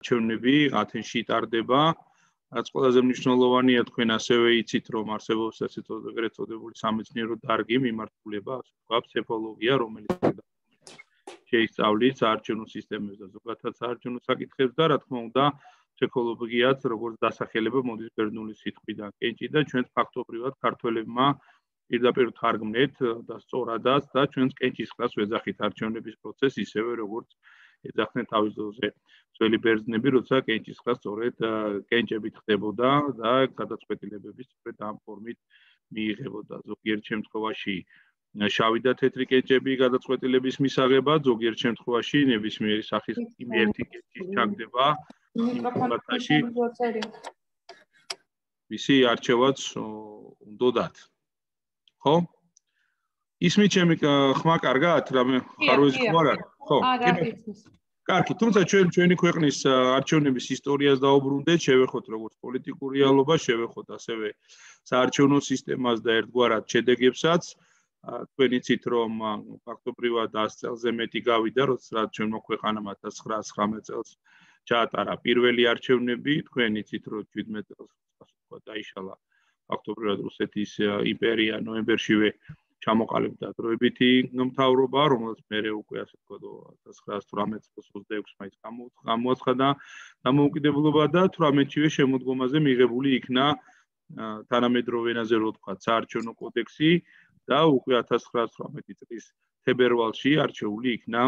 არჩევნები ათენში იტარდება. რაც ყველაზე მნიშვნელოვანია, თქვენ ასევე იცით, რომ არსებობს ეგრეთ წოდებული სამეცნიერო დარგი მიმართულება, ასე ვთქვათ, ფსიქოლოგია, რომელიც შეისწავლის საარჩევნო სისტემებს და ზოგადად საარჩევნო საკითხებს და რა თქმა უნდა, ფსიქოლოგიაც როგორც დასახელება მოდის ბერძნული სიტყვიდან კენჭი და ჩვენც ფაქტობრივად ქართველებმა პირდაპირ თარგმნეთ და სწორადაც და ჩვენს კენჭისყრას ვეძახით არჩევნების პროცესს ისევე როგორც ეძახდნენ თავის დროზე ძველი ბერძნები, როცა კენჭისყრა სწორედ კენჭებით ხდებოდა და გადაწყვეტილებები სწორედ ამ ფორმით მიიღებოდა. ზოგიერთ შემთხვევაში შავი და თეთრი კენჭები გადაწყვეტილების მისაღებად, ზოგიერთ შემთხვევაში ნებისმიერი სახის ერთი კენჭის ჩაგდება იმ ფორმატში, ვისი არჩევაც უნდათ. ხო? ისმის ჩემი ხმა კარგად, რამე ხაროის ხო არ არის? ხო. კარგი, თუმცა ჩვენი ქვეყნის არჩევნების ისტორიას დაუბრუნდეთ, შევეხოთ როგორც პოლიტიკურ რეალობას, შევეხოთ ასევე საარჩევნო სისტემას და ერთგვარად შედეგებსაც. თქვენ იცით, რომ ფაქტობრივად 100 წელზე მეტი გავიდა, როცა ჩვენმა ქვეყანამ 1919 წელს ჩაატარა პირველი არჩევნები, თქვენ იცით, რომ 17 წელს დაიშალა ფაქტობრივად რუსეთის იმპერია ნოემბერშივე ჩამოყალიბდა დროებითი მთავრობა, რომელიც მერე უკვე ასე ვთქვათ 1918 წელს 26 მაისს გამოაცხადა დამოუკიდებლობა და 18-შივე შემოდგომაზე მიღებული იქნა თანამედროვე ენაზე რო ვთქვათ საარჩევნო კოდექსი და უკვე 1918 წლის თებერვალში არჩეული იქნა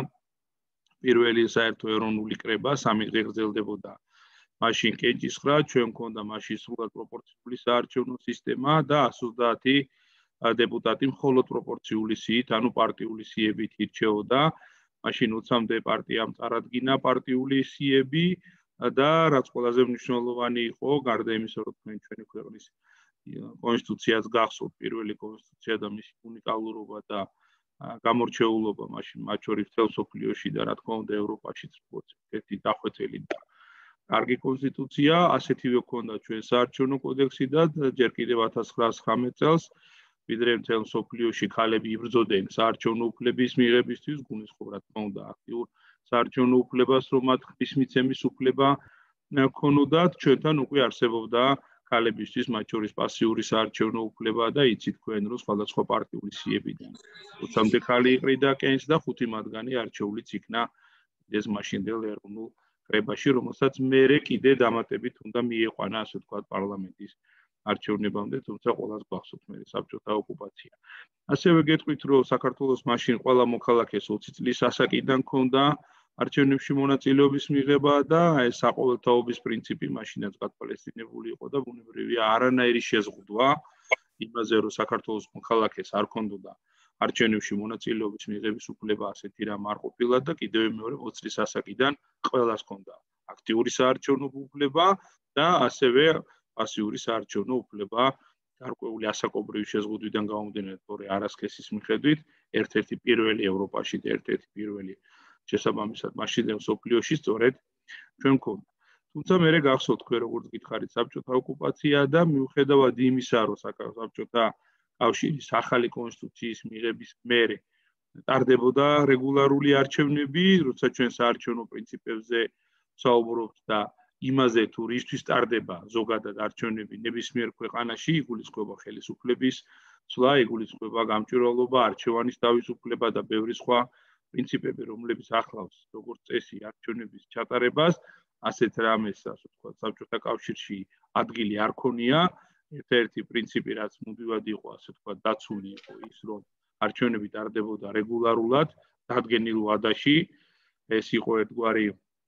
პირველი საერთო ეროვნული კრება, 3 დღე გრძელდებოდა. მაშინ კენჭისყრა, ჩვენ მქონდა მაშინ სრულად პროპორციული საარჩევნო სისტემა და 130 დეპუტატი მხოლოდ პროპორციული სიით, ანუ პარტიული სიებით ირჩეოდა. მაშინ 20-მდე პარტიამ წარადგინა პარტიული სიები და რაც ყველაზე მნიშვნელოვანი იყო, გარდა იმისა, რომ ჩვენი ქვეყნის კონსტიტუციას გახსოვთ, პირველი კონსტიტუცია და მისი უნიკალურობა და გამორჩეულობა მაშინ მათ შორის მთელ მსოფლიოში და რა თქმა უნდა ევროპაშიც ერთი დახვეწილი და კარგი კონსტიტუცია, ასეთივე ჰქონდა ჩვენ საარჩევნო კოდექსი და ჯერ კიდევ 1919 წელს ვიდრე მთელ მსოფლიოში ქალები იბრძოდნენ საარჩევნო უფლების მიღებისთვის, გულისხმობ რა თქმა უნდა აქტიურ საარჩევნო უფლებას, რომ მათ ხმის მიცემის უფლება ჰქონოდათ, ჩვენთან უკვე არსებობდა ქალებისთვის, მათ შორის პასიური საარჩევნო უფლება და იცით თქვენ, რომ სხვადასხვა პარტიული სიებიდან 20-მდე ქალი იყრიდა კენჭს და 5 მათგანი არჩეულიც იქნა ეს მაშინდელ ეროვნულ კრებაში, რომელსაც მერე კიდე დამატებით უნდა მიეყვანა, ასე ვთქვათ, პარლამენტის არჩევნებამდე, თუმცა ყველას გახსოვთ მერე საბჭოთა ოკუპაცია. ასევე გეტყვით, რომ საქართველოს მაშინ ყველა მოქალაქეს 20 წლის ასაკიდან ჰქონდა არჩევნებში მონაწილეობის მიღება და ეს საყოველთაობის პრინციპი მაშინაც გათვალისწინებული იყო და ბუნებრივია არანაირი შეზღუდვა იმაზე, რომ საქართველოს მოქალაქეს არ ჰქონდოდა არჩევნებში მონაწილეობის მიღების უფლება ასეთი რამ არ ყოფილა და კიდევ მეორე 20 წლის ასაკიდან ყველას ჰქონდა აქტიური საარჩევნო უფლება და ასევე პასიური საარჩევნო უფლება გარკვეული ასაკობრივი შეზღუდვიდან გამომდინარე, თორე არასქესის მიხედვით ერთ-ერთი პირველი ევროპაში და ერთ-ერთი პირველი შესაბამისად მაშინდელ მსოფლიოში სწორედ ჩვენ გვქონდა. თუმცა მერე გახსოვთ თქვენ როგორც გითხარით საბჭოთა ოკუპაცია და მიუხედავად იმისა, რომ საბჭოთა კავშირის ახალი კონსტიტუციის მიღების მერე ტარდებოდა რეგულარული არჩევნები, როცა ჩვენ საარჩევნო პრინციპებზე ვსაუბრობთ და იმაზე თუ რისთვის ტარდება ზოგადად არჩევნები ნებისმიერ ქვეყანაში, იგულისხმება ხელისუფლების ცვლა, იგულისხმება გამჭვირვალობა, არჩევანის თავისუფლება და ბევრი სხვა პრინციპები, რომლებიც ახლავს როგორც წესი არჩევნების ჩატარებას, ასეთ რამეს, ასე ვთქვათ, საბჭოთა კავშირში ადგილი არ ქონია. ერთ-ერთი პრინციპი, რაც მუდმივად იყო, ასე ვთქვათ, დაცული იყო ის, რომ არჩევნები ტარდებოდა რეგულარულად, დადგენილ ვადაში. ეს იყო ერთგვარი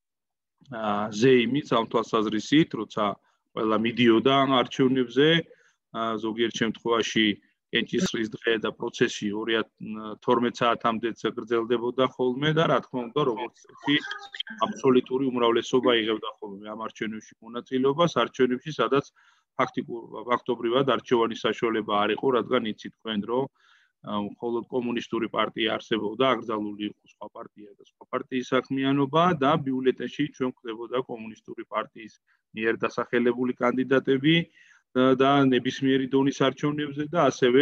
ზეიმიც ამ თვალსაზრისით, როცა ყველა მიდიოდა არჩევნებზე, ზოგიერთ შემთხვევაში კენჭისყრის დღე და პროცესი 12 საათამდე გრძელდებოდა ხოლმე და რა თქმა უნდა, როგორც წესი, აბსოლუტური უმრავლესობა იღებდა ხოლმე ამ არჩევნებში მონაწილეობას, არჩევნებში, სადაც ფაქტობრივად არჩევანის საშუალება არ იყო, რადგან იცით თქვენ, რომ მხოლოდ კომუნისტური პარტია არსებობდა, აკრძალული იყო სხვა პარტია და სხვა პარტიის საქმიანობა და ბიულეტენში ჩვენ გვხვდებოდა კომუნისტური პარტიის მიერ დასახელებული კანდიდატები და ნებისმიერი დონის არჩევნებზე და ასევე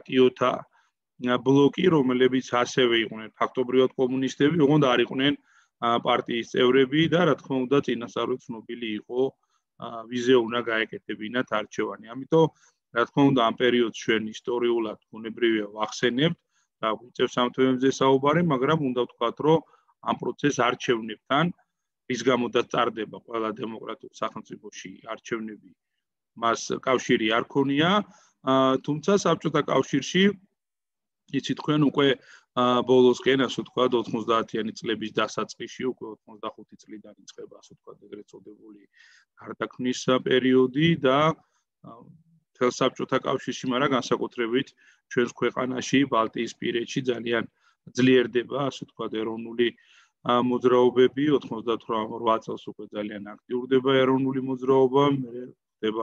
უპარტიოთა ბლოკი, რომლებიც ასევე იყვნენ ფაქტობრივად კომუნისტები, ოღონდ არ იყვნენ პარტიის წევრები და რა თქმა უნდა წინასწარ ცნობილი იყო ვიზე უნდა გაეკეთებინათ არჩევანი. ამიტომ რა თქმა უნდა ამ პერიოდს ჩვენ ისტორიულად ბუნებრივია ვახსენებთ და გვიწევს ამ თემებზე საუბარი, მაგრამ უნდა ვთქვათ, რომ ამ პროცესს არჩევნებთან რის გამოდაც წარდება ყველა დემოკრატიულ სახელმწიფოში არჩევნები მას კავშირი არ ქონია, თუმცა საბჭოთა კავშირში იცით თქვენ უკვე ბოლოსკენ ასე ვთქვათ 90-იანი წლების დასაწყისში უკვე 85 წლიდან იწყება ასე ვთქვათ ეგრეთ წოდებული გარდაქმნის პერიოდი და მთელ საბჭოთა კავშირში, მაგრამ განსაკუთრებით ჩვენს ქვეყანაში ბალტიისპირეთში ძალიან ძლიერდება ასე ვთქვათ ეროვნული მოძრაობები 98 წელს უკვე ძალიან აქტიურდება ეროვნული მოძრაობა, მე ხდება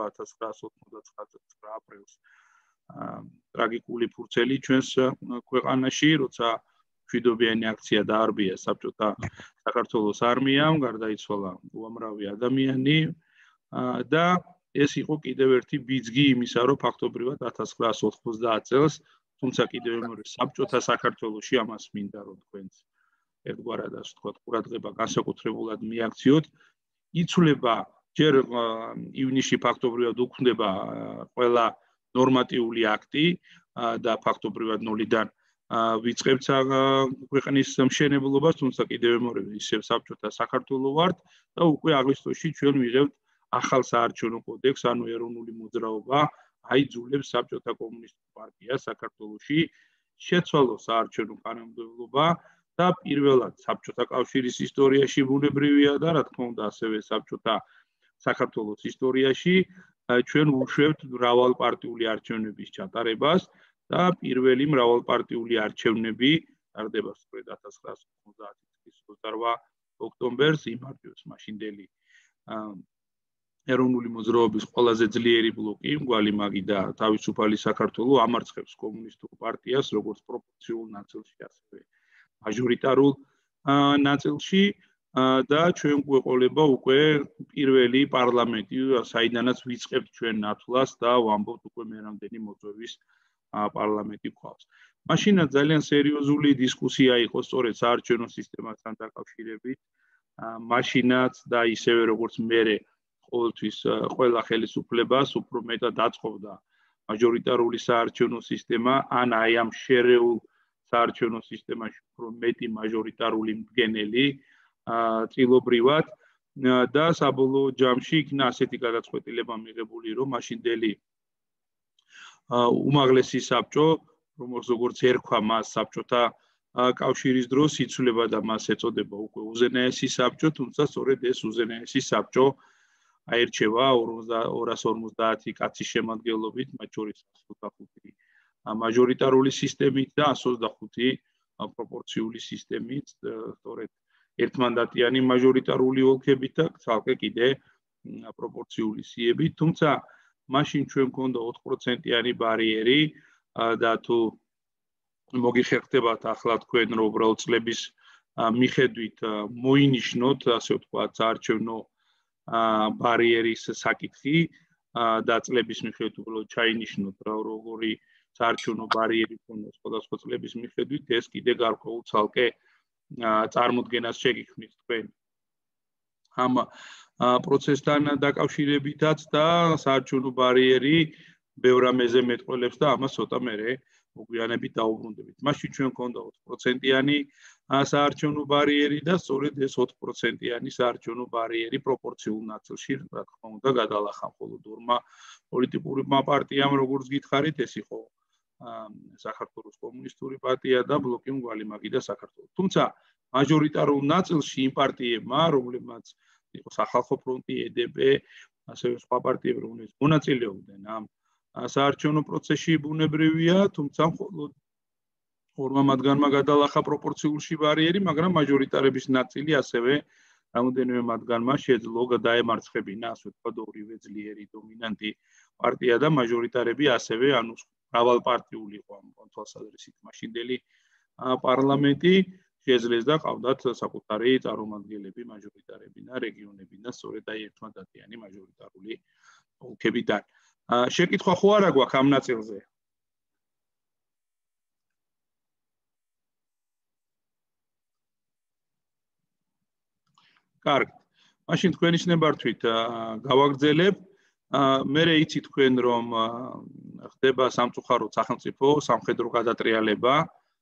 1999 აპრილს ტრაგიკული ფურცელი ჩვენს ქვეყანაში, როცა მშვიდობიანი აქცია დაარბია საბჭოთა საქართველოს არმიამ, გარდაიცვალა უამრავი ადამიანი და ეს იყო კიდევ ერთი ბიძგი იმისა, რომ ფაქტობრივად 1990 წელს, თუმცა კიდევ მეორე საბჭოთა საქართველოში ამას მინდა რომ თქვენს ერთგვარად ასე ვთქვათ ყურადღება განსაკუთრებულად მიაქციოთ, იცვლება ჯერ ივნისში ფაქტობრივად უქმდება ყველა ნორმატიული აქტი და ფაქტობრივად ნოლიდან ვიწყებთ ქვეყნის მშენებლობას, თუმცა კიდევ მეორე ისევ საბჭოთა საქართველო ვართ და უკვე აგვისტოში ჩვენ ვიღებთ ახალ საარჩევნო კოდექსს, ანუ ეროვნული მოძრაობა აიძულებს საბჭოთა კომუნისტურ პარტიას საქართველოში შეცვალოს საარჩევნო კანონმდებლობა და პირველად საბჭოთა კავშირის ისტორიაში ბუნებრივია და რა თქმა უნდა ასევე საბჭოთა საქართველოს ისტორიაში ჩვენ ვუშვებთ მრავალპარტიული არჩევნების ჩატარებას და პირველი მრავალპარტიული არჩევნები ტარდება სწორედ 1990 წლის 28 ოქტომბერს იმართებს მაშინდელი ეროვნული მოძრაობის ყველაზე ძლიერი ბლოკი, მგვალი მაგი და თავისუფალი საქართველო ამარცხებს კომუნისტურ პარტიას როგორც პროპორციულ ნაწილში, ასევე მაჟორიტარულ ნაწილში და ჩვენ გვეყოლება უკვე პირველი პარლამენტი, საიდანაც ვიწყებთ ჩვენ ნათვლას და ვამბობთ უკვე მე რამდენი მოწვევის პარლამენტი გვყავს. მაშინაც ძალიან სერიოზული დისკუსია იყო სწორედ საარჩევნო სისტემასთან დაკავშირებით. მაშინაც და ისევე როგორც მერე ყოველთვის ყველა ხელისუფლებას უფრო მეტად აწყობდა მაჟორიტარული საარჩევნო სისტემა, ან აი ამ შერეულ საარჩევნო სისტემაში უფრო მეტი მაჟორიტარული მდგენელი წილობრივად და საბოლოო ჯამში იქნა ასეთი გადაწყვეტილება მიღებული, რომ მაშინდელი უმაღლესი საბჭო, როგორც ერქვა მას საბჭოთა კავშირის დროს იცვლება და მას ეწოდება უკვე უზენაესი საბჭო, თუმცა სწორედ ეს უზენაესი საბჭო აირჩევა 250 კაცის შემადგენლობით, მათ შორის 125 მაჟორიტარული სისტემით და 125 პროპორციული სისტემით, სწორედ ერთმანდატიანი მაჟორიტარული ოლქებით და ცალკე კიდე პროპორციული სიებით, თუმცა მაშინ ჩვენ გვქონდა 4%-იანი ბარიერი და თუ მოგიხერხდებათ ახლა თქვენ რომ უბრალოდ წლების მიხედვით მოინიშნოთ, ასე ვთქვათ, საარჩევნო ბარიერის საკითხი და წლების მიხედვით უბრალოდ ჩაინიშნოთ როგორი საარჩევნო ბარიერი ქონდა სხვადასხვა წლების მიხედვით, ეს კიდე გარკვეულ ცალკე წარმოდგენას შეგიქმნით თქვენ ამ პროცესთან დაკავშირებითაც და საარჩევნო ბარიერი ბევრ რამეზე მეტყველებს და ამას ცოტა მერე მოგვიანებით დაუბრუნდებით. მაშინ ჩვენ გვქონდა 4%-იანი საარჩევნო ბარიერი და სწორედ ეს 4%-იანი საარჩევნო ბარიერი პროპორციულ ნაწილში, რა თქმა უნდა, გადალახა მხოლოდ ორმა პოლიტიკურმა პარტიამ, როგორც გითხარით, ეს იყო საქართველოს კომუნისტური პარტია და ბლოკი მგვალი მაგი და საქართველო. თუმცა მაჟორიტარულ ნაწილში იმ პარტიებმა, რომლებმაც იყო სახალხო ფრონტი, EDP, ასევე სხვა პარტიები, რომლებიც მონაწილეობდნენ ამ საარჩევნო პროცესში ბუნებრივია, თუმცა მხოლოდ ორმა მათგანმა გადალახა პროპორციულში ბარიერი, მაგრამ მაჟორიტარების ნაწილი ასევე რამოდენიმე მათგანმა შეძლო დაემარცხებინა, ასე ვთქვათ, ორივე ძლიერი დომინანტი პარტია და მაჟორიტარები ასევე, ანუ მრავალპარტიული იყო ამ თვალსაზრისით მაშინდელი პარლამენტი შეძლეს და ყავდათ საკუთარი წარმომადგენლები მაჟორიტარებიდან, რეგიონებიდან, სწორედ აი ერთმანდატიანი მაჟორიტარული ოლქებიდან. შეკითხვა ხო არა გვაქვს ამ ნაწილზე? კარგად. მაშინ თქვენი ცნებართვით გავაგრძელებ. მე იცი თქვენ რომ ხდება სამწუხაროდ სახელმწიფო სამხედრო გადატრიალება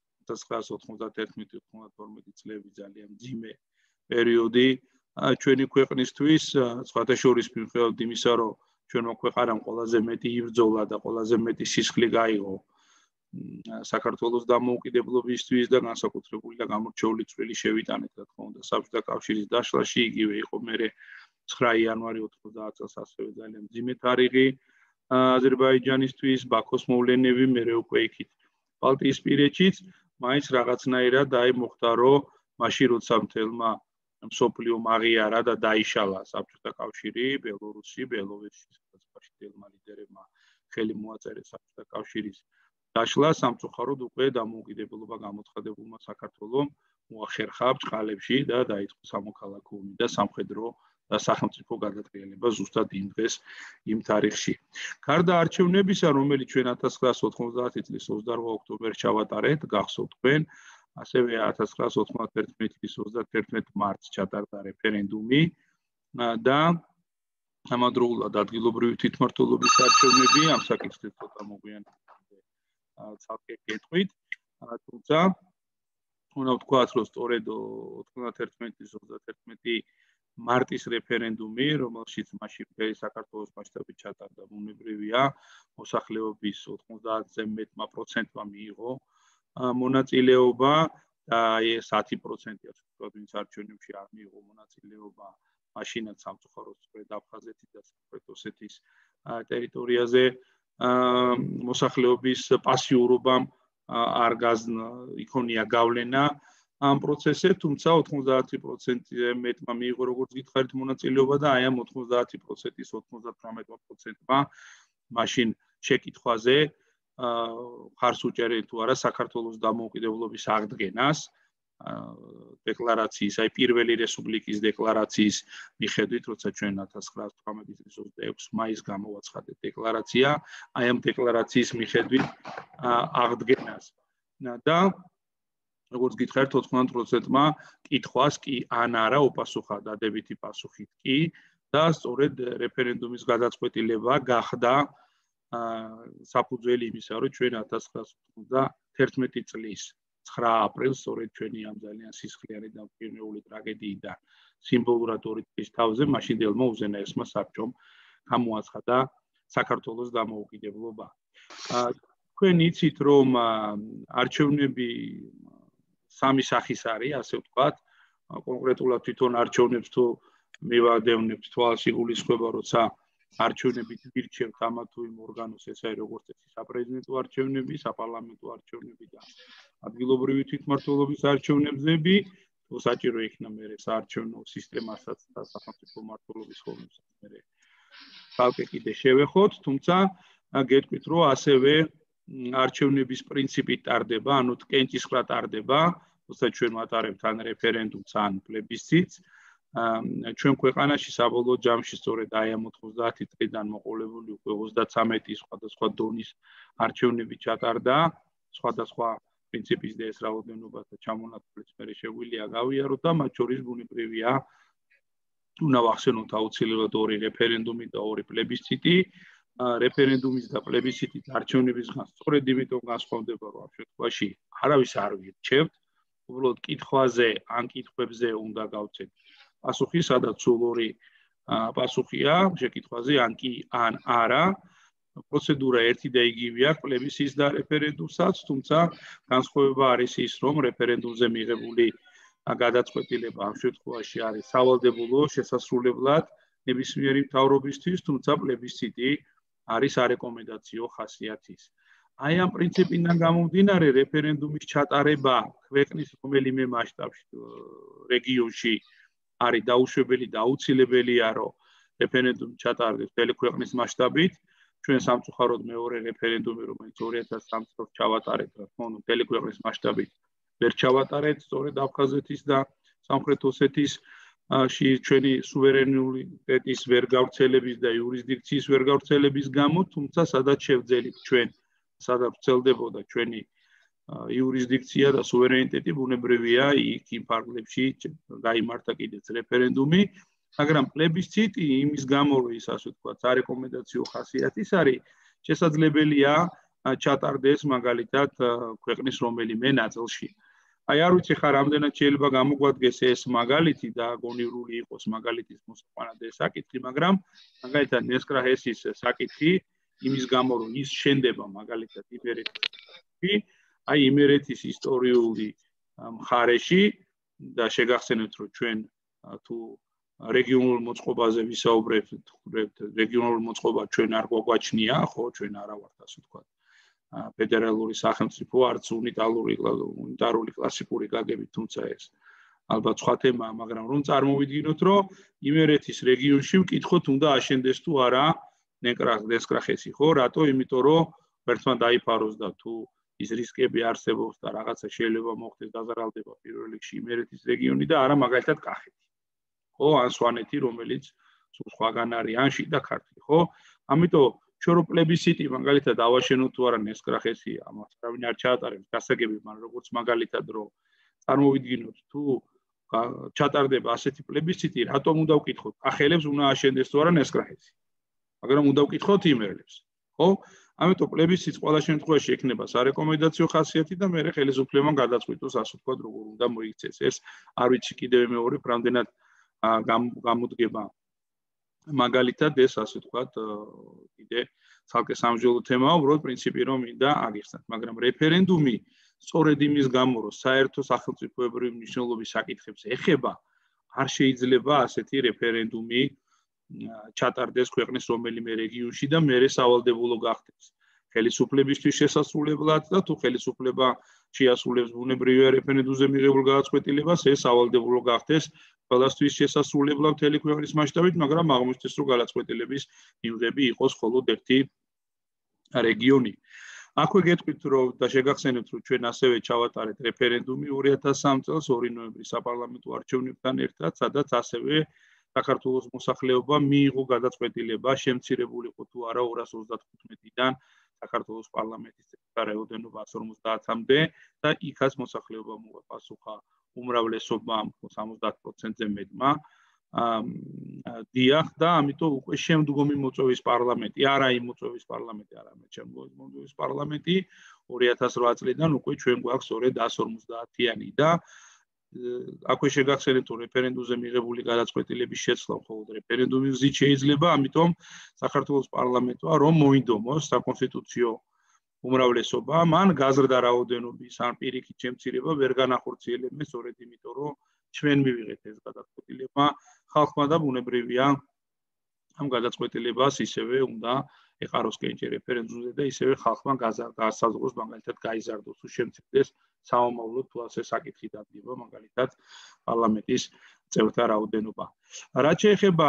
1991-92 წლები ძალიან ძიმე პერიოდი ჩვენი ქვეყნისთვის სხვათა შორის მიუხედავად იმისა რომ ჩვენმა ქვეყანამ ყველაზე მეტი იბრძოლა და ყველაზე მეტი სისხლი გაიღო საქართველოს დამოუკიდებლობისთვის და განსაკუთრებული და გამორჩეული წვლილი შევიტანეთ რა თქმა უნდა საბჭოთა კავშირის დაშლაში იგივე იყო მე 9 იანვარი 90 წელს ასევე ძალიან ძიმე თარიღი აზერბაიჯანისთვის ბაქოს მოვლენები მე უკვე იქით ბალტიისპირეთშიც მაინც რაღაცნაირად აი მოხდა რომ მაშინ როცა მთელმა მსოფლიო აღიარა და დაიშალა საბჭოთა კავშირი ბელორუსი ბელოვეში სადაც მთელმა ლიდერებმა ხელი მოაწერეს საბჭოთა კავშირის დაშლა სამწუხაროდ უკვე დამოუკიდებლობა გამოცხადებულმა საქართველომ მოახერხა ბჭყალებში და დაიწყო სამოქალაქო ომი და სამხედრო და სახელმწიფო გადატრიალება ზუსტად იმ დღეს იმ თარიღში. გარდა არჩევნებისა, რომელიც ჩვენ 1990 წლის 28 ოქტომბერს ჩავატარეთ, გახსოვთ თქვენ, ასევე 1991 წლის 31 მარტს ჩატარდა რეფერენდუმი და ამავდროულად ადგილობრივი თვითმმართველობის არჩევნები, ამ საკითხზე ცოტა მოგვიანებით ცალკე გეტყვით, თუმცა უნდა ვთქვათ, რომ სწორედ 91 წლის 31 მარტის რეფერენდუმი, რომელშიც მაშინ მთელი საქართველოს მასშტაბით ჩატარდა ბუნებრივია, მოსახლეობის 90-ზე მეტმა პროცენტმა მიიღო მონაწილეობა და ეს 10%-ია თქვა, ვინც არჩევნებში არ მიიღო მონაწილეობა, მაშინაც სამწუხაროდ სწორედ აფხაზეთის და სამხრეთ ოსეთის ტერიტორიაზე მოსახლეობის პასიურობამ არ იქონია გავლენა ამ პროცესზე, თუმცა 90%-ზე მეტმა მიიღო როგორც გითხარით მონაწილეობა და აი ამ 90%-ის 98%-მა მაშინ შეკითხვაზე ხარს უჭერენ თუ არა საქართველოს დამოუკიდებლობის აღდგენას დეკლარაციის, აი პირველი რესპუბლიკის დეკლარაციის მიხედვით, როცა ჩვენ 1918 წლის 26 მაისს გამოვაცხადეთ დეკლარაცია, აი ამ დეკლარაციის მიხედვით აღდგენას და როგორც გითხარით 90%-მა კითხვას კი ან არა უპასუხა დადებითი პასუხით კი და სწორედ რეფერენდუმის გადაწყვეტილება გახდა საფუძველი იმისა, რომ ჩვენ 1991 წლის 9 აპრილს სწორედ ჩვენი ამ ძალიან სისხლიანი და მყინვარული ტრაგედიიდან სიმბოლურად 2 წლის თავზე მაშინდელმა უზენაესმა საბჭომ გამოაცხადა საქართველოს დამოუკიდებლობა. თქვენ იცით, რომ არჩევნები სამი სახის არის, ასე ვთქვათ, კონკრეტულად თვითონ არჩევნებს თუ მივადევნებთ თვალში გულისხმობა, როცა არჩევნებით ვირჩევთ ამა თუ იმ ორგანოს, ეს არის როგორც წესი საპრეზიდენტო არჩევნები, საპარლამენტო არჩევნები და ადგილობრივი თვითმმართველობის არჩევნები, თუ საჭირო იქნა მე საარჩევნო სისტემასაც და სახელმწიფო მმართველობის ხელმოწერას მე ცალკე კიდე შევეხოთ, თუმცა გეტყვით, რომ ასევე არჩევნების პრინციპი ტარდება, ანუ კენჭისყრა ტარდება, თუმცა ჩვენ ვატარებთ ან რეფერენდუმს, ან პლებისციტს. ჩვენ ქვეყანაში საბოლოო ჯამში სწორედ აი ამ 90 წლიდან მოყოლებული უკვე 33 სხვადასხვა დონის არჩევნები ჩატარდა, სხვადასხვა პრინციპის და ეს რაოდენობათა ჩამონათვლით მე შეგვიძლია გავიაროთ და მათ შორის ბუნებრივია უნდა ვახსენოთ აუცილებლად 2 რეფერენდუმი და 2 პლებისციტი. რეფერენდუმის და პლებისციტის არჩევნებისგან სწორედ იმიტომ განსხვავდება, რომ ამ შემთხვევაში არავის არ ვირჩევთ, უბრალოდ კითხვაზე ან კითხვებზე უნდა გავცეთ პასუხი, სადაც სულ 2 პასუხია შეკითხვაზე, ან კი ან არა. პროცედურა ერთი და იგივეა პლებისციტს და რეფერენდუმსაც, თუმცა განსხვავება არის ის, რომ რეფერენდუმზე მიღებული გადაწყვეტილება ამ შემთხვევაში არის სავალდებულო შესასრულებლად ნებისმიერი მთავრობისთვის, თუმცა პლებისციტი არის არეკომენდაციო ხასიათის. აი ამ პრინციპიდან გამომდინარე რეფერენდუმის ჩატარება ქვეყნის რომელიმე მასშტაბში რეგიონში არის დაუშვებელი და აუცილებელია, რომ რეფერენდუმი ჩატარდეს მთელი ქვეყნის მასშტაბით. ჩვენ სამწუხაროდ მეორე რეფერენდუმი, რომელიც 2003 წელს ჩავატარეთ, რა თქმა უნდა, მთელი ქვეყნის მასშტაბით ვერ ჩავატარეთ, სწორედ აფხაზეთის და სამხრეთ ოსეთის ჩვენი სუვერენიტეტის ვერ გავრცელების და იურისდიქციის ვერ გავრცელების გამო, თუმცა სადაც შევძელით ჩვენ, სადაც ვრცელდებოდა ჩვენი იურისდიქცია და სუვერენიტეტი ბუნებრივია იქ იმ ფარგლებში გაიმართა კიდეც რეფერენდუმი, მაგრამ პლებისციტი იმის გამო რომ ის ასე ვთქვათ, სარეკომენდაციო ხასიათის არის, შესაძლებელია ჩატარდეს მაგალითად ქვეყნის რომელიმე ნაწილში. Ai არ ვიცი ხა რამდენად შეიძლება გამოგვადგეს ეს მაგალითი და გონივრული იყოს მაგალითის მოსაყვანად ეს საკითხი, მაგრამ მაგალითად ნესკრაჰესის საკითხი იმის გამო რომ ის შენდება მაგალითად იმერეთში, აი იმერეთის ისტორიული მხარეში და შეგახსენებთ რომ ჩვენ თუ რეგიონულ მოწყობაზე ვისაუბრებთ, რეგიონულ მოწყობა ჩვენ არ გვაგვაჩნია, ხო, ჩვენ არა ვართ ასე ვთქვათ. Federალური სახელმწიფო არც უნიტარული კლასიკური გაგებით, თუმცა ეს ალბათ სხვა თემაა, მაგრამ რომ წარმოვიდგინოთ, რომ იმერეთის რეგიონში ვკითხოთ უნდა აშენდეს თუ არა ნესკრაჰესი, ხო? რატო? იმიტომ რომ ერთმან დაიფაროს და თუ ის რისკები არსებობს და რაღაცა შეიძლება მოხდეს დაზარალდება პირველ რიგში იმერეთის რეგიონი და არა მაგალითად კახეთი. ხო, ან სვანეთი, რომელიც სულ სხვაგან არის, ან შიდა ქართლი, ხო? ამიტომ ჩვენ რო პლებისციტი მაგალითად ავაშენოთ თუ არა ნესკრაჰესი, ამას არავინ არ ჩაატარებს გასაგები, მაგრამ როგორც მაგალითად რომ წარმოვიდგინოთ თუ ჩატარდება ასეთი პლებისციტი, რატომ უნდა ვკითხოთ? კახელებს უნდა აშენდეს თუ არა ნესკრაჰესი. მაგრამ უნდა ვკითხოთ იმერლებს, ხო? ამიტომ პლებისციტს ყველა შემთხვევაში ექნება სარეკომენდაციო ხასიათი და მეორე ხელისუფლებამ გადაწყვიტოს ასე ვთქვათ, როგორ უნდა მოიქცეს ეს. არ ვიცი კიდევ მეორე რამდენად გამოდგება მაგალითად ეს ასე ვთქვათ, კიდე ცალკე სამშობლო თემაა, უბრალოდ პრინციპი რომ მინდა აგიხსნათ, მაგრამ რეფერენდუმი სწორედ იმის გამო, რომ საერთო სახელმწიფოებრივი მნიშვნელობის საკითხებს ეხება, არ შეიძლება ასეთი რეფერენდუმი ჩატარდეს ქვეყნის რომელიმე რეგიონში და მეორე სავალდებულო გახდეს. ხელისუფლებისთვის შესასრულებლად და თუ ხელისუფლება შეასრულებს ბუნებრივია რეფერენდუმზე მიღებულ გადაწყვეტილებას, ეს სავალდებულო გახდეს ყველასთვის შესასრულებლად მთელი ქვეყნის მასშტაბით, მაგრამ აღმოჩნდეს, რომ გადაწყვეტილების მიღები იყოს მხოლოდ ერთი რეგიონი. აქვე გეტყვით, რომ და შეგახსენებთ, რომ ჩვენ ასევე ჩავატარეთ რეფერენდუმი 2003 წელს 2 ნოემბრის საპარლამენტო არჩევნებთან ერთად, სადაც ასევე საქართველოს მოსახლეობა მიიღო გადაწყვეტილება, შემცირებულიყო თუ არა 235-დან საქართველოს პარლამენტის წევრთა რაოდენობა 150-მდე და იქაც მოსახლეობა მოუპასუხა უმრავლესობამ 70%-ზე მეტმა. დიახ და ამიტომ უკვე შემდგომი მოწვევის პარლამენტი, არა იმ მოწვევის პარლამენტი, არამედ შემდგომი მოწვევის პარლამენტი 2008 წლიდან უკვე ჩვენ გვაქვს სწორედ 150-იანი და აქვე შეგახსენებთ, რომ რეფერენდუმზე მიღებული გადაწყვეტილების შეცვლა მხოლოდ რეფერენდუმის გზით შეიძლება, ამიტომ საქართველოს პარლამენტმა რომ მოინდომოს საკონსტიტუციო უმრავლესობა, მან გაზრდა რაოდენობის ან პირიქით შემცირება ვერ განახორციელებია, სწორედ იმიტომ, რომ ჩვენ მივიღეთ ეს გადაწყვეტილება ხალხმა და ბუნებრივია ამ გადაწყვეტილებას ისევე უნდა ეყაროს კენჭი რეფერენდუმზე და ისევე ხალხმა გასაზღვროს მაგალითად გაიზარდოს თუ შემცირდეს სამომავლოდ თუ ასე საკითხი დადგება მაგალითად პარლამენტის წევრთა რაოდენობა. რაც შეეხება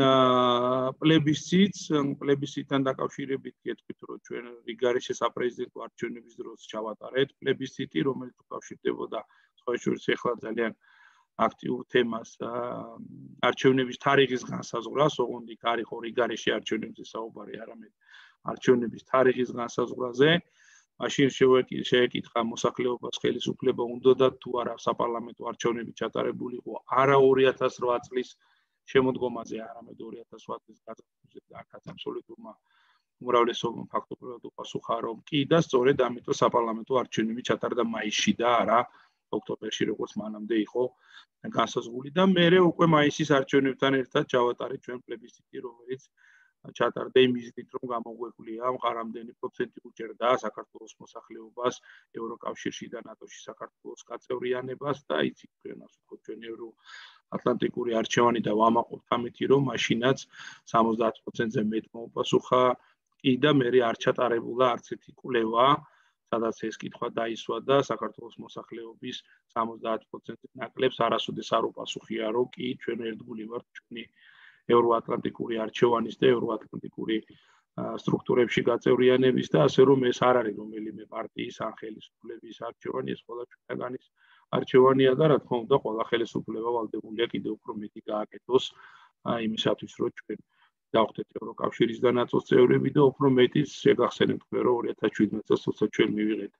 პლებისციტთან დაკავშირებით გეტყვით, რომ ჩვენ რიგარიშე საპრეზიდენტო არჩევნების დროს ჩავატარეთ პლებისციტი, რომელიც უკავშირდებოდა სხვა შორის ახლა ძალიან აქტიურ თემას არჩევნების თარიღის განსაზღვრას, ოღონდ იქ არ იყო რიგარიში არჩევნებზე საუბარი, არამედ არჩევნების თარიღის განსაზღვრაზე. მაშინ შეეკითხა მოსახლეობას ხელისუფლება უნდათ თუ არა საპარლამენტო არჩევნები ჩატარებულიყო არა 2008 წლის შემოდგომაზე, არამედ 2008 წლის გაზაფხულზე და აქაც აბსოლუტურმა უმრავლესობამ ფაქტობრივად უპასუხა, რომ კი და სწორედ ამიტომ საპარლამენტო არჩევნები ჩატარდა მაისში და არა ოქტომბერში, როგორც მანამდე იყო განსაზღვრული და მერე უკვე მაისის არჩევნებთან ერთად ჩავატარეთ ჩვენ პლებისციტი, რომელიც ჩატარდა იმ მიზნით, რომ გამოგვეკლია მყარამდენი პროცენტი უჭერდა საქართველოს მოსახლეობას ევროკავშირში და ნატოში საქართველოს გაწევრიანებას და იცით ჩვენ ასე ვთქვათ ჩვენ ევროატლანტიკური არჩევანი და ვამაყობთ ამითი, რომ მაშინაც 70%-ზე მეტ მოუპასუხა კი და მერე არ ჩატარებულა არც ერთი კვლევა, სადაც ეს კითხვა დაისვა და საქართველოს მოსახლეობის 70%-ზე ნაკლებს არასოდეს არ უპასუხია, რომ კი ჩვენ ერთგული ვართ ჩვენი ევროატლანტიკური არჩევანის და ევროატლანტიკური სტრუქტურებში გაწევრიანების და ასე რომ ეს არ არის რომელიმე პარტიის ან ხელისუფლების არჩევანი, ეს ყველა ჩვენგანის არჩევანია და რა თქმა უნდა ყველა ხელისუფლება ვალდებულია კიდევ უფრო მეტი გააკეთოს იმისათვის, რომ ჩვენ დავხდეთ ევროკავშირის და ნატოს წევრები და უფრო მეტი შეგახსენებთ, რომ 2017 წელს როცა ჩვენ მივიღეთ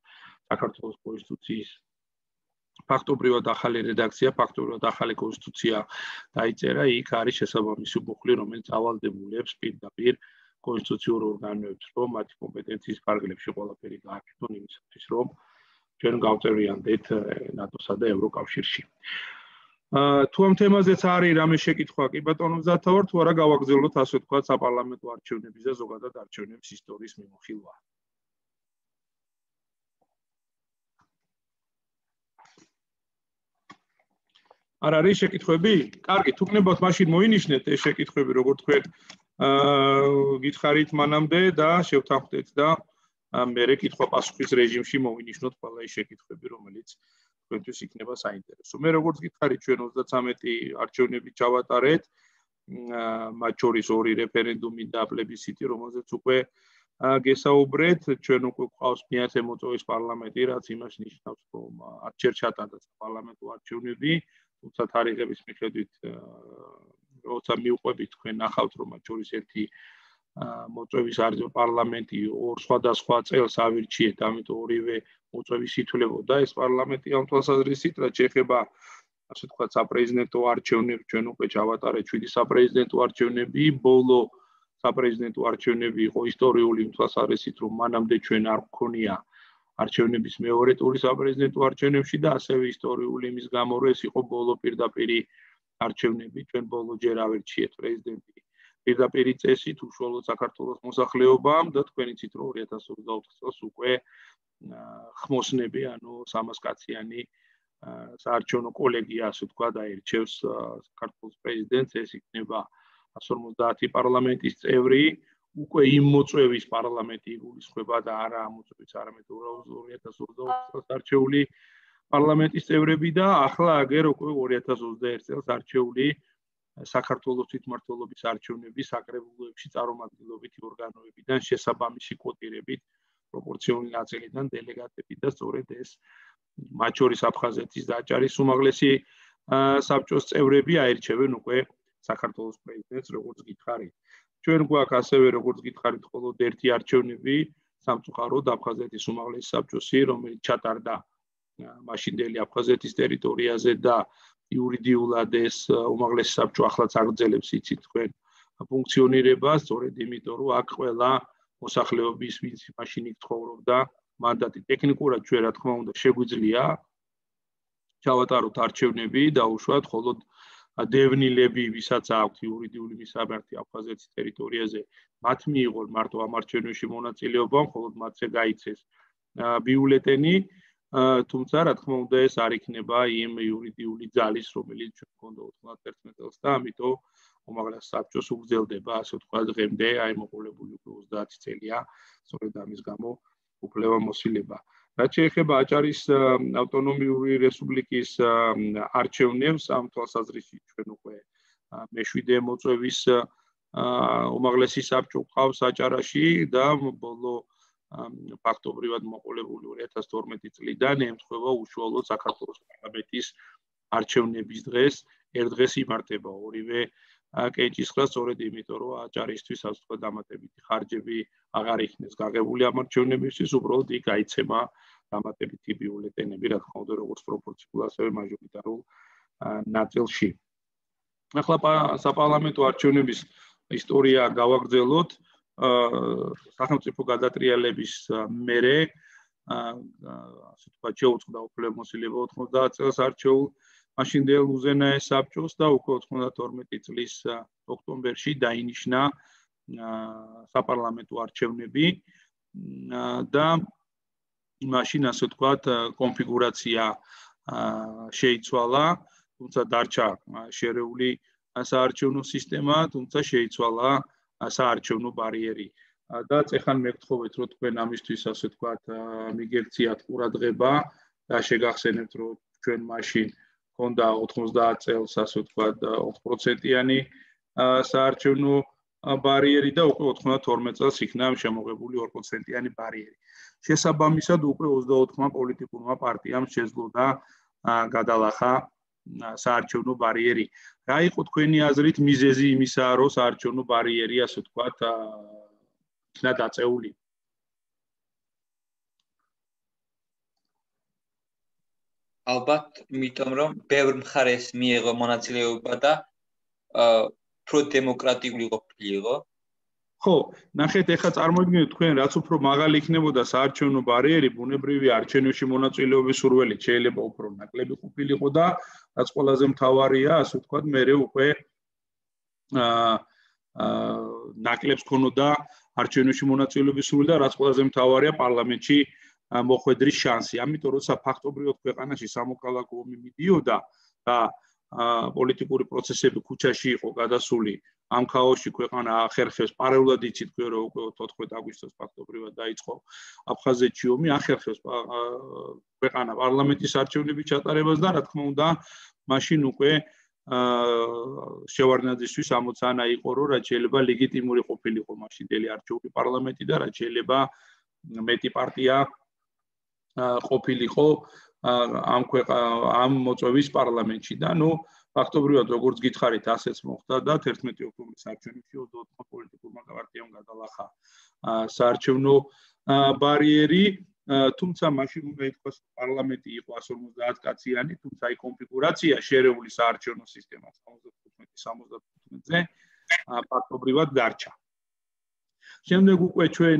საქართველოს კონსტიტუციის ფაქტობრივად ახალი რედაქცია, ფაქტობრივად ახალი კონსტიტუცია დაიწერა, იქ არის შესაბამისი მუხლი, რომელიც ავალდებულებს პირდაპირ კონსტიტუციურ ორგანოებს, რომ მათი კომპეტენციის ფარგლებში ყველაფერი გააკეთონ იმისათვის, რომ ჩვენ გავწევრიანდეთ ნატოსა და ევროკავშირში. თუ ამ თემაზეც არის რამე შეკითხვა, კი ბატონო მზათაურ, თუ არა გავაგრძელოთ ასე ვთქვათ საპარლამენტო არჩევნების და ზოგადად არჩევნების ისტორიის მიმოხილვა. არ არის შეკითხვები? კარგი, თუ გნებავთ, მაშინ მოინიშნეთ ეს შეკითხვები, როგორ თქვენ გითხარით მანამდე და შევთანხმდეთ და მერე კითხვა-პასუხის რეჟიმში მოვინიშნოთ ყველა ის შეკითხვები, რომელიც თქვენთვის იქნება საინტერესო. მე როგორც გითხარით, ჩვენ 33 არჩევნები ჩავატარეთ, მათ შორის 2 რეფერენდუმი და პლებისციტი, რომელზეც უკვე გესაუბრეთ, ჩვენ უკვე გვყავს მეათე მოწვევის პარლამენტი, რაც იმას ნიშნავს, რომ არ ჯერ ჩატარდა საპარლამენტო არჩევნები, თუმცა თარიღების მიხედვით, როცა მივყვებით, თქვენ ნახავთ, რომ მათ შორის ერთი მოწვევის პარლამენტი 2 სხვადასხვა წელს ავირჩიეთ, ამიტომ ორივე მოწვევის ითვლებოდა ეს პარლამენტი ამ თვალსაზრისით, რაც შეეხება ასე ვთქვათ საპრეზიდენტო არჩევნებს, ჩვენ უკვე ჩავატარეთ 7 საპრეზიდენტო არჩევნები, ბოლო საპრეზიდენტო არჩევნები იყო ისტორიული იმ თვალსაზრისით, რომ მანამდე ჩვენ არ გვქონია არჩევნების მეორე ტური საპრეზიდენტო არჩევნებში და ასევე ისტორიული იმის გამო, რომ ეს იყო ბოლო პირდაპირი არჩევნები, ჩვენ ბოლო ჯერ ავირჩიეთ პრეზიდენტი პირდაპირი წესით უშუალოდ საქართველოს მოსახლეობამ და თქვენ იცით, რომ 2024 წელს უკვე ხმოსნები, ანუ 300 კაციანი საარჩევნო კოლეგია, ასე ვთქვათ, აირჩევს საქართველოს პრეზიდენტს, ეს იქნება 150 პარლამენტის წევრი, უკვე იმ მოწვევის პარლამენტი იგულისხმება და არა ამ მოწვევის, არამედ 2024 წელს არჩეული პარლამენტის წევრები და ახლა აგერ უკვე 2021 წელს არჩეული საქართველოს თვითმმართველობის არჩევნების საკრებულოებში წარმომადგენლობითი ორგანოებიდან შესაბამისი კვოტირებით პროპორციული ნაწილიდან დელეგატები და სწორედ ეს მათ შორის აფხაზეთის და აჭარის უმაღლესი საბჭოს წევრები აირჩევენ უკვე საქართველოს პრეზიდენტს, როგორც გითხარით. ჩვენ გვაქვს ასევე, როგორც გითხარით, მხოლოდ ერთი არჩევნები სამწუხაროდ აფხაზეთის უმაღლესი საბჭოსი, რომელიც ჩატარდა მაშინდელი აფხაზეთის ტერიტორიაზე და იურიდიულად ეს უმაღლესი საბჭო ახლაც აგრძელებს იცით თქვენ ფუნქციონირებას, სწორედ იმიტომ, რომ აქ ყველა მოსახლეობის ვინც მაშინ იქ ცხოვრობდა მანდატი ტექნიკურად ჩვენ რა თქმა უნდა შეგვიძლია ჩავატაროთ არჩევნები და უშუალოდ მხოლოდ დევნილები, ვისაც აქვთ იურიდიული მისამართი აფხაზეთის ტერიტორიაზე, მათ მიიღონ მარტო ამ არჩევნებში მონაწილეობა, მხოლოდ მათზე გაიცეს ბიულეტენი, თუმცა რა თქმა უნდა ეს არ იქნება იმ იურიდიული ძალის, რომელიც ჩვენ გვქონდა 91 წელს და ამიტომ უმაღლეს საბჭოს უგრძელდება, ასე ვთქვათ, დღემდე აი მოყოლებული უკვე 30 წელია, სწორედ ამის გამო უფლებამოსილება. რაც შეეხება აჭარის ავტონომიური რესპუბლიკის არჩევნებს, ამ თვალსაზრისით ჩვენ უკვე მე-7 მოწვევის უმაღლესი საბჭო გვყავს აჭარაში და ბოლო ფაქტობრივად მოყოლებული 2012 წლიდან ემთხვევა უშუალოდ საქართველოს პარლამენტის არჩევნების დღეს, ერთ დღეს იმართება ორივე კენჭისყრა, სწორედ იმიტომ, რომ აჭარისთვის ასე ვთქვათ დამატებითი ხარჯები აღარ იქნეს გაღებული ამ არჩევნებისთვის, უბრალოდ იქ აიცემა დამატებითი ბიულეტენები, რა თქმა უნდა, როგორც პროპორციულ, ასევე მაჟორიტარულ ნაწილში. ახლა საპარლამენტო არჩევნების ისტორია გავაგრძელოთ. სახელმწიფო გადატრიალების მერე, ასე ვთქვათ, შეუწყდა უფლებამოსილება 90 წელს არჩეულ მაშინდელ უზენაეს საბჭოს და უკვე 92 წლის ოქტომბერში დაინიშნა საპარლამენტო არჩევნები და მაშინ ასე ვთქვათ კონფიგურაცია შეიცვალა, თუმცა დარჩა შერეული საარჩევნო სისტემა, თუმცა შეიცვალა საარჩევნო ბარიერი. და წეხან მეგთხოვეთ, რომ თქვენ ამისთვის ასე ვთქვათ მიგექციათ ყურადღება და შეგახსენებთ, რომ ჩვენ მაშინ ჰქონდა 90 წელს ასე ვთქვათ 4%-იანი საარჩევნო ბარიერი და უკვე 92 წელს იქნა შემოღებული 2%-იანი ბარიერი. შესაბამისად უკვე 24-მა პოლიტიკურმა პარტიამ შეძლო და გადალახა საარჩევნო ბარიერი. რა იყო თქვენი აზრით მიზეზი იმისა, რომ საარჩევნო ბარიერი ასე ვთქვათ იქნა დაწეული? ალბათ, იმიტომ რომ ბევრ მხარეს მიიღო მონაწილეობა და პროდემოკრატიული ყოფილიყო. ხო, ნახეთ, ეხლა წარმოიდგინეთ თქვენ, რაც უფრო მაღალი იქნებოდა საარჩევნო ბარიერი, ბუნებრივი არჩევნებში მონაწილეობის სურველი შეიძლება უფრო ნაკლები ყოფილიყო და რაც ყველაზე მთავარია, ასე ვთქვათ, მერე უკვე ნაკლებს ქონოდა არჩევნებში მონაწილეობის სურვილი და რაც ყველაზე მთავარია პარლამენტში მოხვედრის შანსი. ამიტომ როცა ფაქტობრივად ქვეყანაში სამოქალაქო ომი მიდიოდა და პოლიტიკური პროცესები ქუჩაში იყო გადასული, ამ ქაოსში ქვეყანა ახერხებს პარალელურად იცით თქვენ რომ უკვე 14 აგვისტოს ფაქტობრივად დაიწყო აფხაზეთში ომი, ახერხებს ქვეყანა პარლამენტის არჩევნების ჩატარებას და რა თქმა უნდა, მაშინ უკვე შევარდნაძისთვის ამოცანა იყო რომ რაც შეიძლება ლეგიტიმური ყოფილიყო მაშინდელი არჩეული პარლამენტი და რაც შეიძლება მეტი პარტია ყოფილიყო ამ მოწვევის პარლამენტში და ნუ ფაქტობრივად როგორც გითხარით ასეც მოხდა და 11 ოქტომბრის არჩევნებში 24 პოლიტიკურმა პარტიამ გადალახა საარჩევნო ბარიერი, თუმცა მაშინ უნდა ითქვას პარლამენტი იყო 150 კაციანი, თუმცა აი კონფიგურაცია შერეული საარჩევნო სისტემა 75-75-ზე ფაქტობრივად დარჩა. შემდეგ უკვე ჩვენ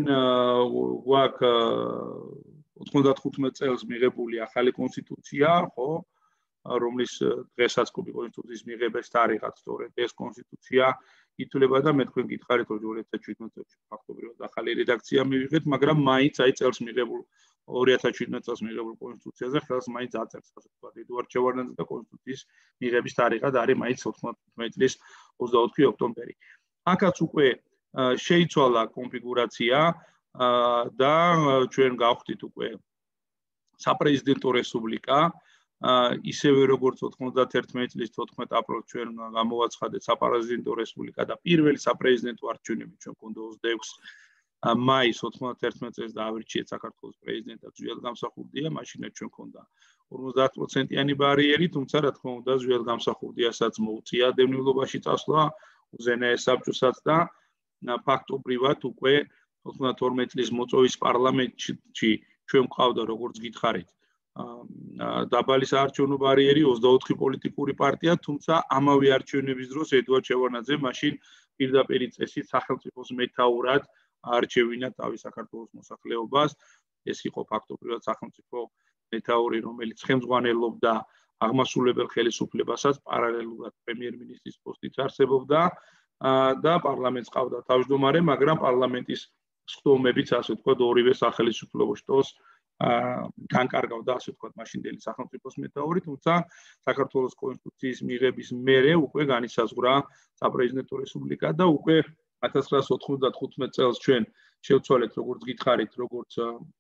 გვაქვს 95 წელს მიღებული ახალი კონსტიტუცია, ხო, რომლის დღესაც კონსტიტუციის მიღების თარიღად სწორედ ეს კონსტიტუცია ითვლება და მე თქვენ გითხარით რომ 2017 წელს ფაქტობრივად ახალი რედაქცია მივიღეთ, მაგრამ მაინც აი წელს მიღებულ 2017 წელს მიღებულ კონსტიტუციაზე ხელს მაინც აწერს, ასე ვთქვათ, ედუარდ შევარდნაძე და კონსტიტუციის მიღების თარიღად არის მაინც 95 წლის 24 ოქტომბერი. აქაც უკვე შეიცვალა კონფიგურაცია და ჩვენ გავხდით უკვე საპრეზიდენტო რესპუბლიკა, ისევე როგორც 91 წლის 14 აპრილს ჩვენ გამოვაცხადეთ საპრეზიდენტო რესპუბლიკა და პირველი საპრეზიდენტო არჩევნები ჩვენ გქონდა 26 მაის 91 წელს დაავრჩიეთ საქართველოს პრეზიდენტად ზვიად გამსახურდია, მაშინაც ჩვენ გქონდა 50%-იანი ბარიერი, თუმცა რა თქმა უნდა ზვიად გამსახურდიასაც მოუწია დევნილობაში წასვლა, უზენაეს საბჭოსაც და ფაქტობრივად უკვე 92 წლის მოწვევის პარლამენტში ჩვენ გვყავდა როგორც გითხარით დაბალი საარჩევნო ბარიერი 24 პოლიტიკური პარტია, თუმცა ამავე არჩევნების დროს ედუარდ შევარდნაძე მაშინ პირდაპირ წესით სახელმწიფოს მეთაურად არჩევინა თავის საქართველოს მოსახლეობას. ეს იყო ფაქტობრივად სახელმწიფო მეთაური, რომელიც ხელმძღვანელობდა აღმასრულებელ ხელისუფლებასაც, პარალელურად პრემიერ-მინისტრის პოსტიც არსებობდა და პარლამენტს ყავდა თავმჯდომარე, მაგრამ პარლამენტის სხდომებიც, ასე ვთქვათ, ორივე სახელმწიფოს განკარგავდა, ასე ვთქვათ, მაშინდელი სახელმწიფოს მეთაური, თუმცა საქართველოს კონსტიტუციის მიღების მერე უკვე განისაზღვრა საპრეზიდენტო რესპუბლიკა და უკვე 1995 წელს ჩვენ შევცვალეთ, როგორც გითხარით, როგორც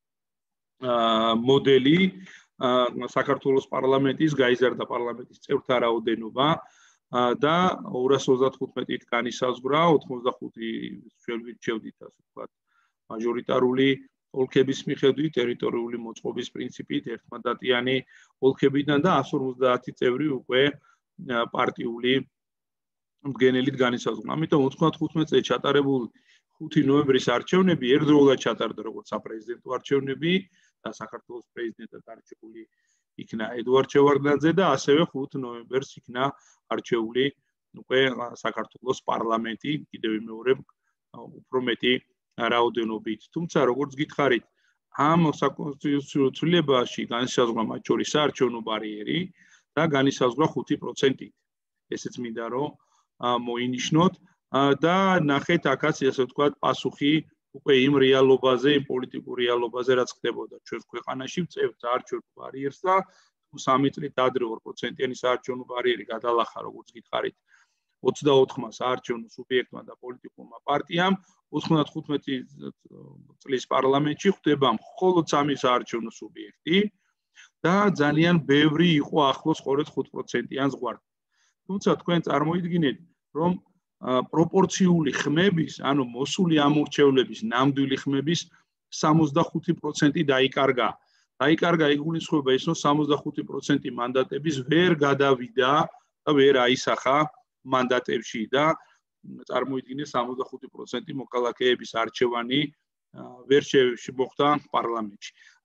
მოდელი საქართველოს პარლამენტის გაიზარდა პარლამენტის წევრთა რაოდენობა და 235-ით განისაზღვრა 85 ჩვენ ვირჩევდით, ასე ვთქვათ, მაჟორიტარული ოლქების მიხედვით, ტერიტორიული მოწყობის პრინციპით, ერთმანდატიანი ოლქებიდან და 150 წევრი უკვე პარტიული მდგენელით განისაზღვრა. ამიტომ 95 წელს ჩატარებული 5 ნოემბრის არჩევნები ერთდროულად ჩატარდა როგორც საპრეზიდენტო არჩევნები და საქართველოს პრეზიდენტად არჩეული იქნა ედუარდ შევარდნაძე და ასევე 5 ნოემბერს იქნა არჩეული უკვე საქართველოს პარლამენტი, კიდევ მეორე უფრო მეტი რაოდენობით. თუმცა როგორც გითხარით, ამ საკონსტიტუციო ცვლილებაში განისაზღვრა მათ შორის საარჩევნო ბარიერი და განისაზღვრა 5%. ესეც მინდა რომ მოინიშნოთ და ნახეთ აქაც ასე ვთქვათ პასუხი უკვე იმ რეალობაზე, იმ პოლიტიკურ რეალობაზე, რაც ხდებოდა ჩვენს ქვეყანაში, ვწევთ საარჩევნო ბარიერს და 3 წლით ადრე 2%-იანი საარჩევნო ბარიერი გადალახა, როგორც გითხარით, 24-მა საარჩევნო სუბიექტმა და პოლიტიკურმა პარტიამ 95 წლის პარლამენტში ხდება მხოლოდ 3 საარჩევნო სუბიექტი და ძალიან ბევრი იყო ახლოს სწორედ 5%-იან ზღვართან. თუმცა თქვენ წარმოიდგინეთ, რომ პროპორციული ხმების, ანუ მოსული ამორჩევლების ნამდვილი ხმების 65% დაიკარგა. დაიკარგა იგულისხმება ის, რომ 65% მანდატების ვერ გადავიდა და ვერ აისახა მანდატებში და წარმოიდგინეთ 65% მოქალაქეების არჩევანი ვერ შემოხდა პარლამენტში.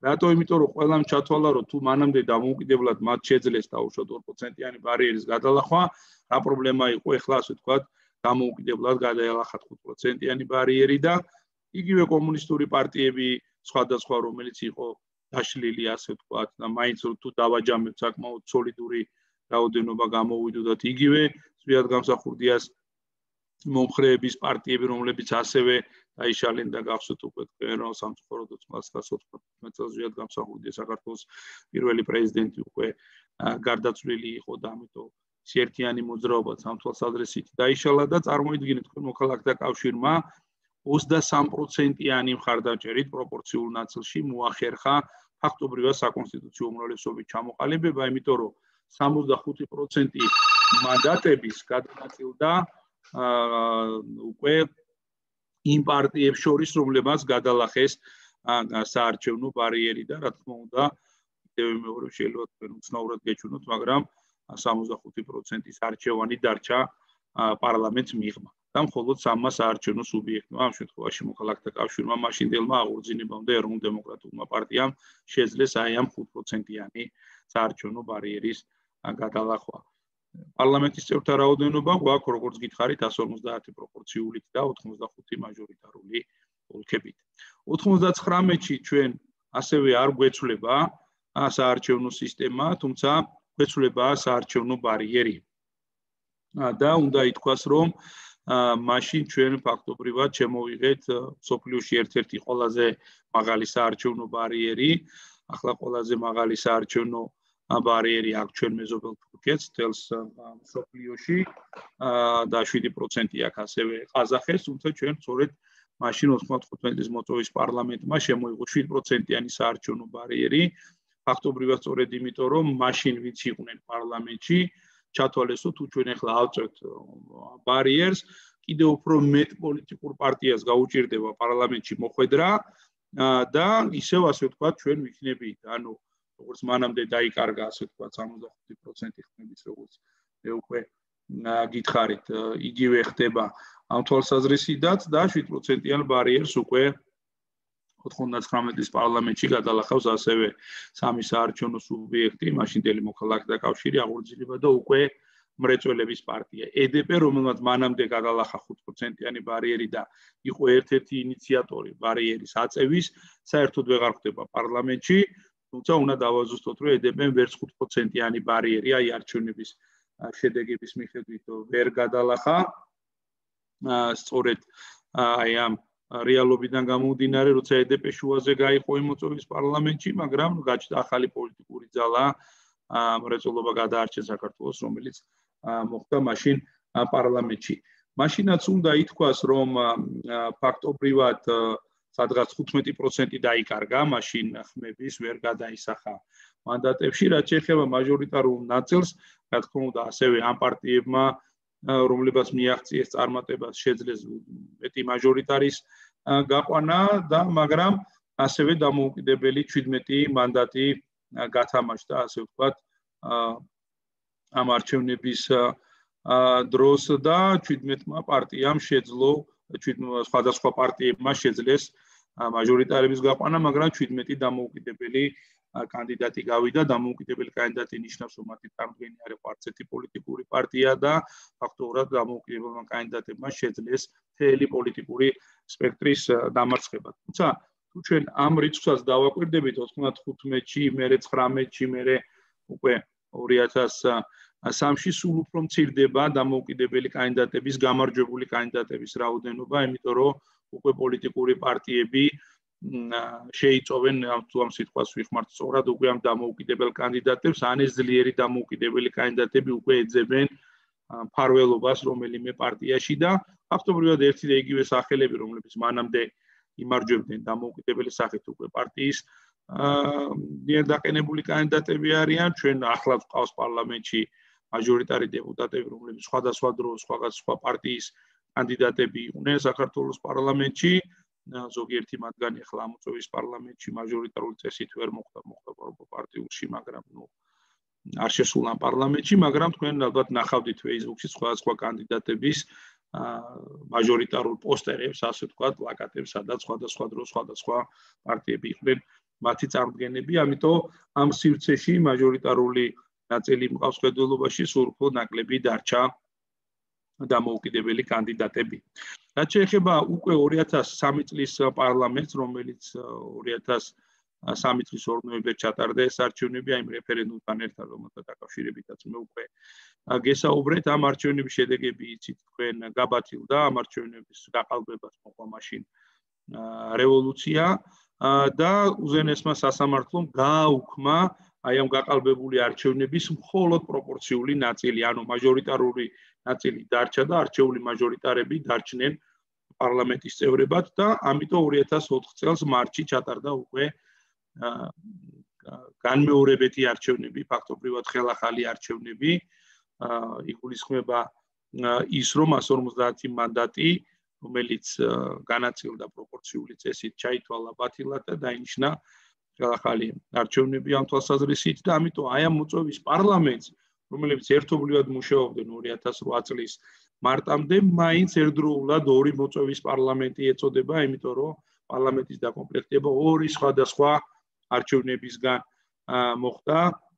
რატო? იმიტომ რომ ყველამ ჩათვალა რომ თუ მანამდე დამოუკიდებლად მათ შეძლეს დაუშვათ 2%-იანი ბარიერის გადალახვა, რა პრობლემა იყო ეხლა ასე ვთქვათ დამოუკიდებლად გადაელახათ 5%-იანი ბარიერი და იგივე კომუნისტური პარტიები სხვადასხვა რომელიც იყო დაშლილი ასე ვთქვათ და მაინც თუ დავაჯამებთ საკმაოდ სოლიდური რაოდენობა გამოვიდოდათ იგივე ზვიად გამსახურდიას მომხრეების პარტიები რომლებიც ასევე დაიშალენ და გახსოვთ უკვე თქვენ სამწუხაროდ 1994 წელს ზვიად გამსახურდია საქართველოს პირველი პრეზიდენტი უკვე გარდაცვლილი იყო და ამიტომ ერთიანი მოძრაობა სამთვალსაზრისით დაიშალა და წარმოიდგინეთ თქვენ მოქალაქეთა კავშირმა 23%-იანი მხარდაჭერით პროპორციულ ნაწილში მოახერხა ფაქტობრივად საკონსტიტუციო უმრავლესობის ჩამოყალიბება, იმიტომ რომ 65% მანდატების გადანაწილდა უკვე იმ პარტიებს შორის, რომლებმაც გადალახეს საარჩევნო ბარიერი და რა თქმა უნდა, კიდევ მეორე შეიძლება თქვენ უცნაურად გეჩვენოთ, მაგრამ 65%-ის არჩევანი დარჩა პარლამენტს მიღმა. და მხოლოდ 3 საარჩევნო სუბიექტმა, ამ შემთხვევაში მოქალაქეთა კავშირმა, მაშინდელმა აღორძინებამდე ეროვნულ-დემოკრატიულმა პარტიამ შეძლეს აი ამ 5%-იანი საარჩევნო ბარიერის გადალახვა. პარლამენტის წევრთა რაოდენობა გვაქვს, როგორც გითხარით, 150 პროპორციულით და 85 მაჟორიტარული ოლქებით. 99-ში ჩვენ ასევე არ გვეცვლება საარჩევნო სისტემა, თუმცა გვეცვლება საარჩევნო ბარიერი. და უნდა ითქვას, რომ მაშინ ჩვენ ფაქტობრივად შემოვიღეთ სოფლიოში ერთ-ერთი ყველაზე მაღალი საარჩევნო ბარიერი, ახლა ყველაზე მაღალი საარჩევნო ბარიერი აქვს ჩვენ მეზობელ თურქეთს, თელს სოფლიოში და 7% აქვს ასევე ყაზახეთს, თუმცა ჩვენ სწორედ მაშინ 95 წლის მოწვევის პარლამენტმა შემოიღო 7%-იანი საარჩევნო ბარიერი, ფაქტობრივად სწორედ იმიტომ, რომ მაშინ ვინც იყვნენ პარლამენტში ჩათვალეს, თუ ჩვენ ახლა ავწევთ ბარიერს, კიდევ უფრო მეტ პოლიტიკურ პარტიას გაუჭირდება პარლამენტში მოხვედრა და ისევ ასე ვთქვათ, ჩვენ ვიქნებით, ანუ როგორც მანამდე დაიკარგა ასე ვთქვათ 65% ხმების, როგორც მე უკვე გითხარით, იგივე ხდება ამ თვალსაზრისითაც და 7%-იან ბარიერს უკვე 99-ის პარლამენტში გადალახავს ასევე 3 საარჩევნო სუბიექტი, მაშინდელი მოქალაქეთა კავშირი, აღორძინება და უკვე მრეწველების პარტია. EDP, რომელმაც მანამდე გადალახა 5%-იანი ბარიერი და იყო ერთ-ერთი ინიციატორი ბარიერის აწევის, საერთოდ ვეღარ ხდება პარლამენტში, თუმცა უნდა დავაზუსტოთ, რომ EDP-მ ვერც 5%-იანი ბარიერი, აი არჩევნების შედეგების მიხედვით ვერ გადალახა. სწორედ აი ამ რეალობიდან გამომდინარე, როცა EDP შუაზე გაიყო მოწვევის პარლამენტში, მაგრამ გაჩნდა ახალი პოლიტიკური ძალა, მრეწველობა გადაარჩენს საქართველოს, რომელიც მოხდა მაშინ პარლამენტში. მაშინაც უნდა ითქვას, რომ ფაქტობრივად სადღაც 15% დაიკარგა, მაშინ ხმების ვერ გადაისახა მანდატებში, რაც შეეხება მაჟორიტარულ ნაწილს, რა თქმა უნდა, ასევე ამ პარტიებმა რომლებაც მიაღწიეს წარმატებას შეძლეს მეტი მაჟორიტარის გაყვანა და მაგრამ ასევე დამოუკიდებელი 17 მანდატი გათამაშდა, ასე ვთქვათ, ამ არჩევნების დროს და 17-მა პარტიამ შეძლო, სხვადასხვა პარტიებმა შეძლეს მაჟორიტარების გაყვანა, მაგრამ 17 დამოუკიდებელი კანდიდატი გავიდა, დამოუკიდებელი კანდიდატი ნიშნავს, რომ მათი წარმოდგენი არ იყო არც ერთი პოლიტიკური პარტია და ფაქტობრივად დამოუკიდებელმა კანდიდატებმა შეძლეს მთელი პოლიტიკური სპექტრის დამარცხება. თუმცა თუ ჩვენ ამ რიცხვს დავაკვირდებით 95-ში, მერე 19-ში, მერე უკვე 2003-ში სულ უფრო მცირდება დამოუკიდებელი კანდიდატების, გამარჯვებული კანდიდატების რაოდენობა, იმიტომ რომ უკვე პოლიტიკური პარტიები შეიწოვენ ამ სიტყვას ვიხმართ სწორად უკვე ამ დამოუკიდებელ კანდიდატებს, ან ეს ძლიერი დამოუკიდებელი კანდიდატები უკვე ეძებენ მფარველობას რომელიმე პარტიაში და ფაქტობრივად ერთი და იგივე სახელები, რომლებიც მანამდე იმარჯვებდნენ დამოუკიდებელი სახით უკვე პარტიის მიერ დაყენებული კანდიდატები არიან, ჩვენ ახლა ვყავს პარლამენტში მაჟორიტარი დეპუტატები, რომლებიც სხვადასხვა დროს სხვადასხვა პარტიის კანდიდატები იყვნენ საქართველოს პარლამენტში. ზოგიერთი მათგანი ახლა ამოწევის პარლამენტში მაჟორიტარული წესით ვერ მოხდა პარტიულში, მაგრამ არ შესულა პარლამენტში, მაგრამ თქვენ ალბათ ნახავდით Facebook-ში სხვადასხვა კანდიდატების მაჟორიტარულ პოსტერებს, ასე ვთქვათ, პლაკატებს, სადაც სხვადასხვა დროს სხვადასხვა პარტიები იყვნენ მათი წარმოდგენები, ამიტომ ამ სივრცეში მაჟორიტარული ნაწილი მყავს ხედულობაში, სულ უფრო ნაკლები დარჩა დამოუკიდებელი კანდიდატები. რაც შეეხება უკვე 2003 წლის პარლამენტს, რომელიც 2003 წლის 2 ნოემბერს ჩატარდა ეს არჩევნები, აი რეფერენდუმთან ერთად, რომელთან დაკავშირებითაც მე უკვე გესაუბრეთ, ამ არჩევნების შედეგები იცით თქვენ გაბათილდა, ამ არჩევნების გაყალბებას მოყვა მაშინ რევოლუცია და უზენაესმა სასამართლომ გააუქმა აი ამ გაყალბებული არჩევნების მხოლოდ პროპორციული ნაწილი, ანუ მაჟორიტარული ნაწილი დარჩა და არჩეული მაჟორიტარები დარჩნენ პარლამენტის წევრებად და ამიტომ 2004 წელს მარტში ჩატარდა უკვე განმეორებითი არჩევნები, ფაქტობრივად ხელახალი არჩევნები, იგულისხმება ის, რომ 150 მანდატი, რომელიც განაწილდა პროპორციული წესით, ჩაითვალა ბათილად და დაინიშნა ხელახალი არჩევნები ამ თვალსაზრისით და ამიტომ აი ამ მოწვევის პარლამენტს, რომელიც ერთობლივად მუშაობდნენ 2008 წლის მარტამდე, მაინც ერთდროულად ორი მოწვევის პარლამენტი ეწოდება, იმიტომ რომ პარლამენტის დაკომპლექტება ორი სხვადასხვა არჩევნებისგან მოხდა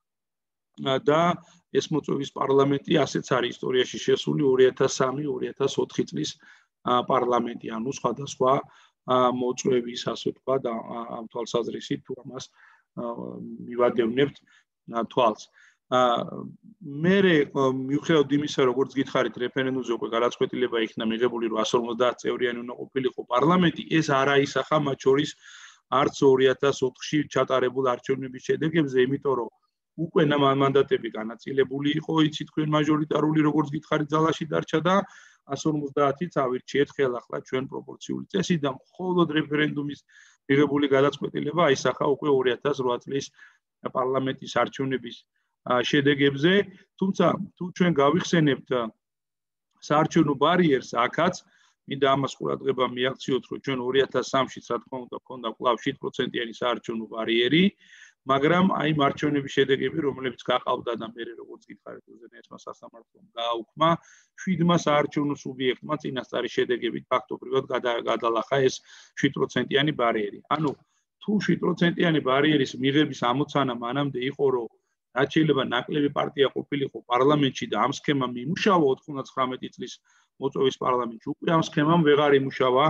და ეს მოწვევის პარლამენტი ასეც არის ისტორიაში შესული 2003-2004 წლის პარლამენტი, ანუ სხვადასხვა მოწვევის, ასე ვთქვათ, ამ თვალსაზრისით თუ ამას მივადევნებთ თვალს. მე მიუხედავად იმისა, როგორც გითხარით, რეფერენდუმზე უკვე გადაწყვეტილება იქნა მიღებული, რომ 150 წევრიანი უნდა ყოფილიყო პარლამენტი, ეს არ აისახა მათ შორის არც 2004-ში ჩატარებულ არჩევნების შედეგებზე, იმიტომ რომ უკვე მანდატები განაწილებული იყო, იცით თქვენ მაჟორიტარული, როგორც გითხარით, ძალაში დარჩა და 150-იც ავირჩიეთ ხელახლა ჩვენ პროპორციული წესით და მხოლოდ რეფერენდუმის მიღებული გადაწყვეტილება აისახა უკვე 2008 წლის პარლამენტის არჩევნების შედეგებზე, თუმცა თუ ჩვენ გავიხსენებთ საარჩევნო ბარიერს აქაც, მინდა ამას ყურადღება მიაქციოთ, რომ ჩვენ 2003-ში რა თქმა უნდა ქონდა კვლავ 7%-იანი საარჩევნო ბარიერი, მაგრამ აი არჩევნების შედეგები, რომლებიც გაყავდა და მე როგორც გითხარით, უზენაესმა სასამართლომ გააუქმა, 7 საარჩევნო სუბიექტმა წინასწარი შედეგებით ფაქტობრივად გადალახა ეს 7%-იანი ბარიერი. ანუ თუ 7%-იანი ბარიერის მიღების ამოცანა მანამდე იყო, რომ რაც შეიძლება ნაკლები პარტია ყოფილიყო პარლამენტში და ამ სქემამ იმუშავა 99 წლის მოწვევის პარლამენტში, უკვე ამ სქემამ ვეღარ იმუშავა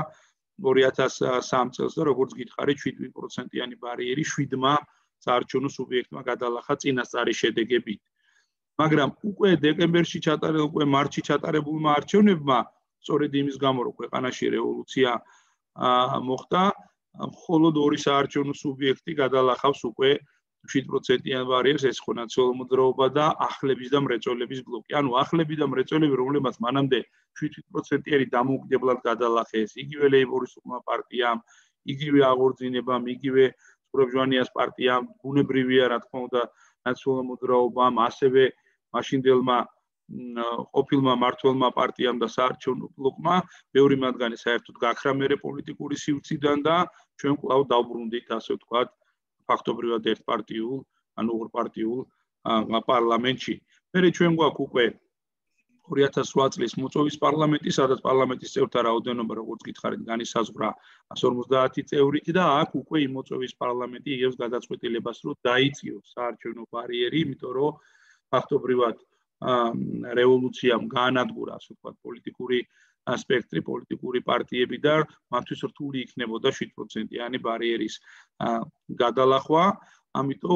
2003 წელს და როგორც გითხარით 7%-იანი ბარიერი 7 საარჩევნო სუბიექტმა გადალახა წინასწარი შედეგებით. მაგრამ უკვე დეკემბერში ჩატარებულ, უკვე მარტში ჩატარებულმა არჩევნებმა, სწორედ იმის გამო, რომ ქვეყანაში რევოლუცია მოხდა, მხოლოდ ორი საარჩევნო სუბიექტი გადალახავს უკვე 7%-იან ბარიერს, ეს ხო ნაციონალური მოძრაობა დაახლების და მრეწველების ბლოკი. ანუახლები და მრეწველები, რომლებმაც მანამდე 7%-იანი დამოუკიდებლად გადალახეს, იგივე ლეიბორისტულმა პარტიამ, იგივე აღორძინებამ, იგივე სპურებჟვანიას პარტიამ, ბუნებრივია, რა თქმა უნდა, ნაციონალურ მოძრაობამ, ასევე მაშინდელმა ყოფილმა მმართველმა პარტიამ და საარჩევნო ბლოკმა, ბევრი მათგანი საერთოდ გაქრა მერე პოლიტიკური სივრციდან და ჩვენ კვლავ დავბრუნდით, ასე ვთქვათ, ფაქტობრივად ერთპარტიულ, ანუ ორპარტიულ პარლამენტში. მერე ჩვენ გვაქვს უკვე 2008 წლის მოწვევის პარლამენტი, სადაც პარლამენტის წევრთა რაოდენობა, როგორც გითხარით, განისაზღვრა 150 წევრით და აქ უკვე იმ მოწვევის პარლამენტი იღებს გადაწყვეტილებას, რომ დაიწიოს საარჩევნო ბარიერი, იმიტომ რომ ფაქტობრივად რევოლუციამ გაანადგურა, ასე ვთქვათ, პოლიტიკური სპექტრი, პოლიტიკური პარტიები და მათთვის რთული იქნებოდა 7%-იანი ბარიერის გადალახვა. ამიტომ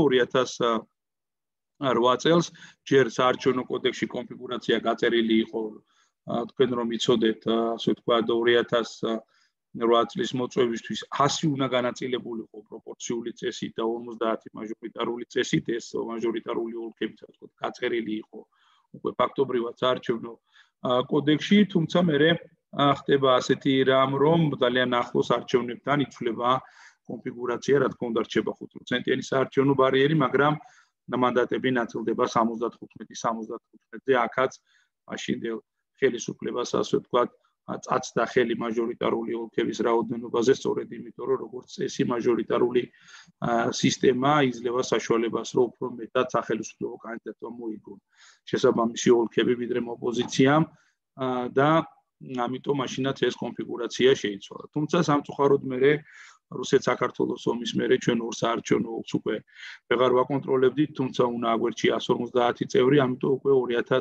2008 წელს ჯერ საარჩევნო კოდექსში კონფიგურაცია გაწერილი იყო, თქვენ რომ იცოდეთ, ასე ვთქვათ, 2008 წლის მოწვევისთვის 100 უნდა განაწილებულიყო პროპორციული წესით და 50 მაჟორიტარული წესით, ეს მაჟორიტარული ოლქები, ასე ვთქვათ, გაწერილი იყო უკვე ფაქტობრივად საარჩევნო კოდექსში, თუმცა მე ხდება ასეთი რამ, რომ ძალიან ახლოს არჩევნებთან იცვლება კონფიგურაცია, რა თქმა უნდა, რჩება 5%-იანი საარჩევნო ბარიერი, მაგრამ მანდატები ნაწილდება 75-75-ზე, აქაც მაშინდელ ხელისუფლებას, ასე ვთქვათ, წაცდა ხელი მაჟორიტარული ოლქების რაოდენობაზე, სწორედ იმიტომ, რომ როგორც წესი მაჟორიტარული სისტემა იძლევა საშუალებას, რომ უფრო მეტად სახელმწიფო კანდიდატმა მოიგონ შესაბამისი ოლქები ვიდრე ოპოზიციამ და ამიტომ მაშინაც ეს კონფიგურაცია შეიცვალა. თუმცა სამწუხაროდ მე რუსეთ-საქართველოს ომის მერე ჩვენ ორ საარჩევნო ოლქს უკვე ვეღარ ვაკონტროლებდით, თუმცა უნდა აგვერჩია 150 წევრი, ამიტომ უკვე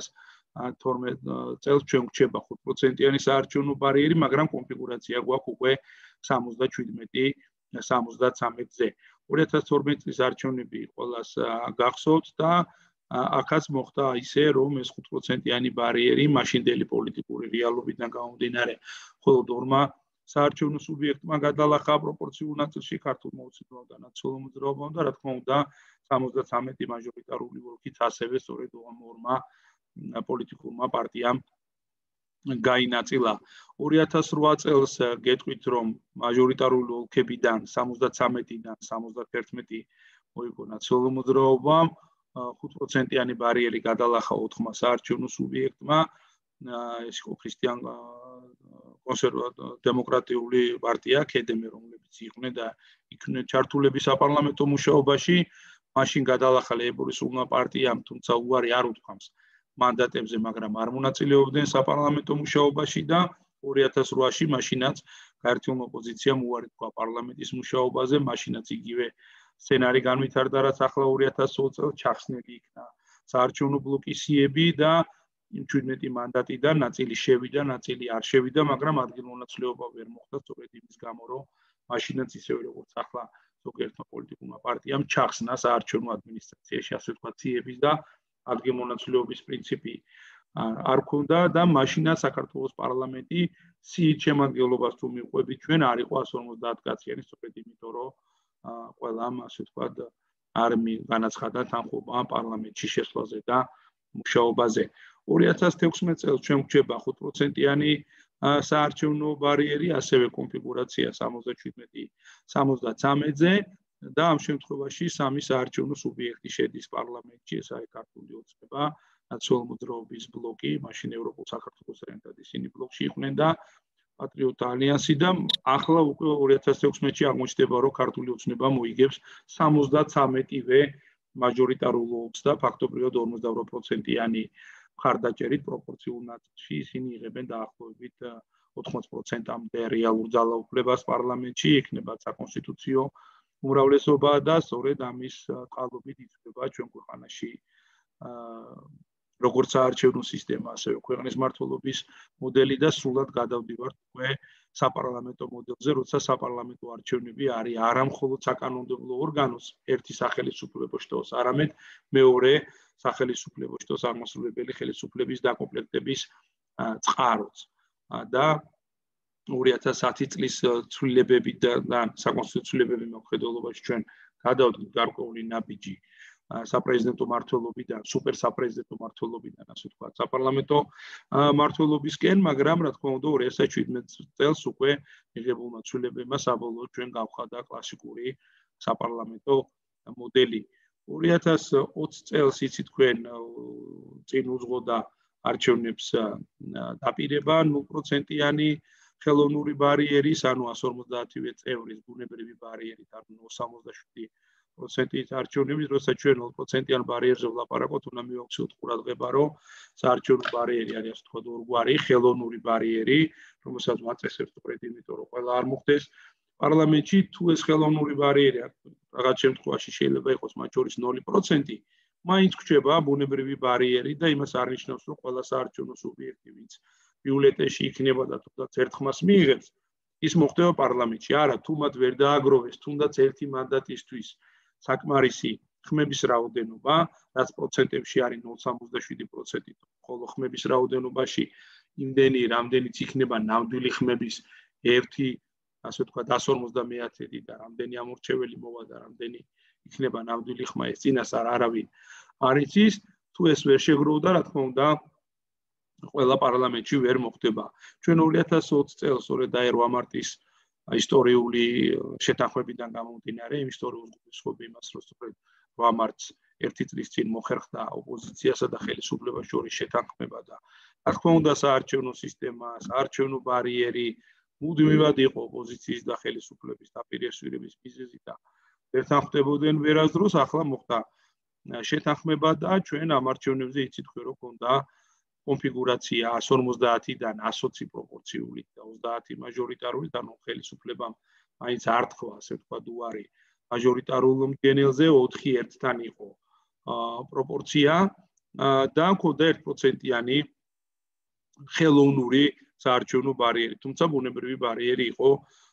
2012 წელს ჩვენ გვჩება 5%-იანი საარჩევნო ბარიერი, მაგრამ კონფიგურაცია გვაქვს უკვე 77-ზე. 2012 წლის არჩევნები ყველას გახსოვთ და აქაც მოხდა ისე, რომ ეს 5%-იანი ბარიერი მაშინდელი პოლიტიკური რეალობიდან გამომდინარე, მხოლოდ ორმა საარჩევნო სუბიექტმა გადალახა პროპორციულ ნაწილში ქართულ მოუწინებლობამ და ნაციონალურ მოძრაობამ და რა თქმა უნდა 73 მაჟორიტარული ოლქით ასევე სწორედ ორმა პოლიტიკურმა პარტიამ გაინაწილა. 2008 წელს გეტყვით, რომ მაჟორიტარული ოლქებიდან 73-დან 71 მოიგო ნაციონალურ მოძრაობამ, 5%-იანი ბარიერი გადალახა 4 საარჩევნო სუბიექტმა, ეს იყო ქრისტიან კონსერვატიული პარტია, ქედემი, რომლებიც იყვნენ და იქნენ ჩართულები საპარლამენტო მუშაობაში, მაშინ გადალახა ლეიბორისტულმა პარტიამ, თუმცა უარი არ უთქვამს მანდატებზე, მაგრამ არ მონაწილეობდნენ საპარლამენტო მუშაობაში და 2008-ში მაშინაც გაერთიანმა ოპოზიციამ უარი თქვა პარლამენტის მუშაობაზე, მაშინაც იგივე სცენარი განვითარდა, რაც ახლა 2012 წელს ჩახსნილი იქნა საარჩევნო ბლოკის სიები და 17 მანდატიდან ნაწილი შევიდა, ნაწილი არ შევიდა, მაგრამ ადგილმონაცვლეობა ვერ მოხდა სწორედ იმის გამო, რომ მაშინაც ისევე როგორც ახლა ზოგიერთმა პოლიტიკურმა პარტიამ ჩახსნა საარჩევნო ადმინისტრაციაში, ასე ვთქვათ, სიების და ადგილმონაცვლეობის პრინციპი არ ქონდა და მაშინაც საქართველოს პარლამენტი სიით შემადგენლობას თუ მიყვებით ჩვენ არ იყო 150 კაციანი, სწორედ იმიტომ რომ ყველამ, ასე ვთქვათ, არ განაცხადა თანხმობა პარლამენტში შესვლაზე და მუშაობაზე. 2016 წელს ჩვენ გვჩება 5%-იანი საარჩევნო ბარიერი, ასევე კონფიგურაცია 77-73-ზე და ამ შემთხვევაში სამი საარჩევნო სუბიექტი შედის პარლამენტში, ეს არის ქართული ოცნება, ნაციონალური მოძრაობის ბლოკი, მაშინ ევროპულ საქართველოს ეროვნულ ისინი ბლოკში იყვნენ და პატრიოტთა ალიანსი და ახლა უკვე 2016-ში აღმოჩნდება, რომ ქართული ოცნება მოიგებს 73-ვე მაჟორიტარულ ოლქს და ფაქტობრივად 58%-იანი მხარდაჭერით პროპორციულ ნაწილში ისინი იღებენ დაახლოებით 80%-მდე რეალურ ძალაუფლებას პარლამენტში, იქნება საკონსტიტუციო უმრავლესობა და სწორედ ამის წყალობით იწვება ჩვენ ქვეყანაში როგორც საარჩევნო სისტემა, ასევე ქვეყნის მმართველობის მოდელი და სრულად გადავდივართ უკვე საპარლამენტო მოდელზე, როცა საპარლამენტო არჩევნები არის არა მხოლოდ საკანონმდებლო ორგანოს ერთი სახელმწიფო შტოს, არამედ მეორე სახელმწიფო შტოს აღმასრულებელი ხელისუფლების დაკომპლექტების წყაროც. და 2010 წლის ცვლილებებიდან საკონსტიტუციო ცვლილებების მოხდენობაში ჩვენ გადავდგით გარკვეული ნაბიჯი საპრეზიდენტო მმართველობიდან, სუპერსაპრეზიდენტო მმართველობიდან, ასე ვთქვათ, საპარლამენტო მმართველობისკენ, მაგრამ რა თქმა უნდა 2017 წელს უკვე მიღებულმა ცვლილებებმა საბოლოოდ ჩვენ გავხადა კლასიკური საპარლამენტო მოდელი. 2020 წელს იცით თქვენ წინ უძღოდა არჩევნებს დაპირება 0%-იანი ხელოვნური ბარიერის, ანუ 150-ვე წევრის ბუნებრივი ბარიერით, ანუ 67%-ით არჩევნების, როცა ჩვენ 0%-იან ბარიერზე ვლაპარაკობთ, უნდა მივაქციოთ ყურადღება, რომ საარჩევნო ბარიერი არის, ასე ვთქვათ, ორგვარი, ხელოვნური ბარიერი, რომელსაც ვაწესებთ სწორედ იმიტომ, რომ ყველა არ მოხდეს პარლამენტში, თუ ეს ხელოვნური ბარიერი რაღაც შემთხვევაში შეიძლება იყოს მათ შორის 0%, მაინც გვჩება ბუნებრივი ბარიერი და იმას არ ნიშნავს, რომ ყველა საარჩევნო სუბიექტი, ვინც ბიულეტენში იქნება და თუნდაც ერთხმას მიიღებს, ის მოხდება პარლამენტში. არა, თუ მათ ვერ დააგროვეს თუნდაც ერთი მანდატისთვის საკმარისი ხმების რაოდენობა, რაც პროცენტებში არის 0.67%, ხოლო ხმების რაოდენობაში იმდენი, რამდენიც იქნება ნამდვილი ხმების ერთი, ასე ვთქვათ, 150 და რამდენი ამორჩეველი მოვა და რამდენი იქნება ნამდვილი ხმა, ეს წინასწარ არავინ არ იცის, თუ ეს ვერ შეგროვდა, რა თქმა უნდა, ყველა პარლამენტში ვერ მოხდება. ჩვენ 2020 წელს სწორედ აი 8 მარტის ისტორიული შეთანხმებიდან გამომდინარე, იმ ისტორიულ გულისხმობ იმას, რომ სწორედ 8 მარტს ერთი წლის წინ მოხერხდა ოპოზიციასა და ხელისუფლებას შორის შეთანხმება და რა თქმა უნდა საარჩევნო სისტემა, საარჩევნო ბარიერი მუდმივად იყო ოპოზიციის და ხელისუფლების დაპირისპირების მიზეზი და ვერ თანხმდებოდნენ ვერასდროს, ახლა მოხდა შეთანხმება და ჩვენ ამ არჩევნებზე იცით თქვენ რომ ქონდა კონფიგურაცია 150-დან 120 პროპორციული და 30 მაჟორიტარული, ანუ ხელისუფლებამ მაინც არ თქვა, ასე ვთქვათ, უარი მაჟორიტარულ მდგენელზე 4:1-თან იყო პროპორცია და მქონდა 1%-იანი ხელოვნური საარჩევნო ბარიერი, თუმცა ბუნებრივი ბარიერი იყო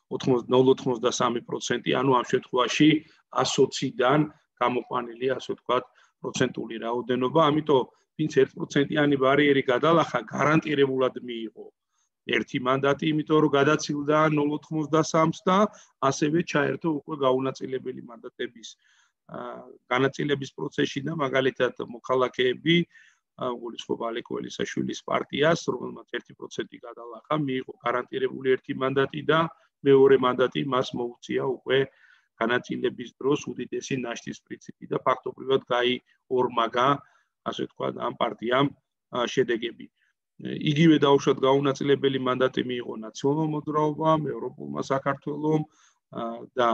0.83%, ანუ ამ შემთხვევაში 120-დან გამოყვანილი, ასე ვთქვათ, პროცენტული რაოდენობა, ამიტომ ვინც 1%-იანი ბარიერი გადალახა, გარანტირებულად მიიღო ერთი მანდატი, იმიტომ რომ გადაცილდა 0.83-ს და ასევე ჩაერთო უკვე გაუნაწილებელი მანდატების განაწილების პროცესში და მაგალითად მოქალაქეები გულისხმობ ალეკო ელისაშვილის პარტიას, რომელმაც 1% გადალახა, მიიღო გარანტირებული ერთი მანდატი და მეორე მანდატი მას მოუწია უკვე განაწილების დროს უდიდესი ნაშთის პრინციპი და ფაქტობრივად გაიორმაგა, ასე ვთქვათ, ამ პარტიამ შედეგები. იგივე დაუშვათ გაუნაწილებელი მანდატი მიიღო ნაციონალურ მოძრაობამ, ევროპულმა საქართველომ და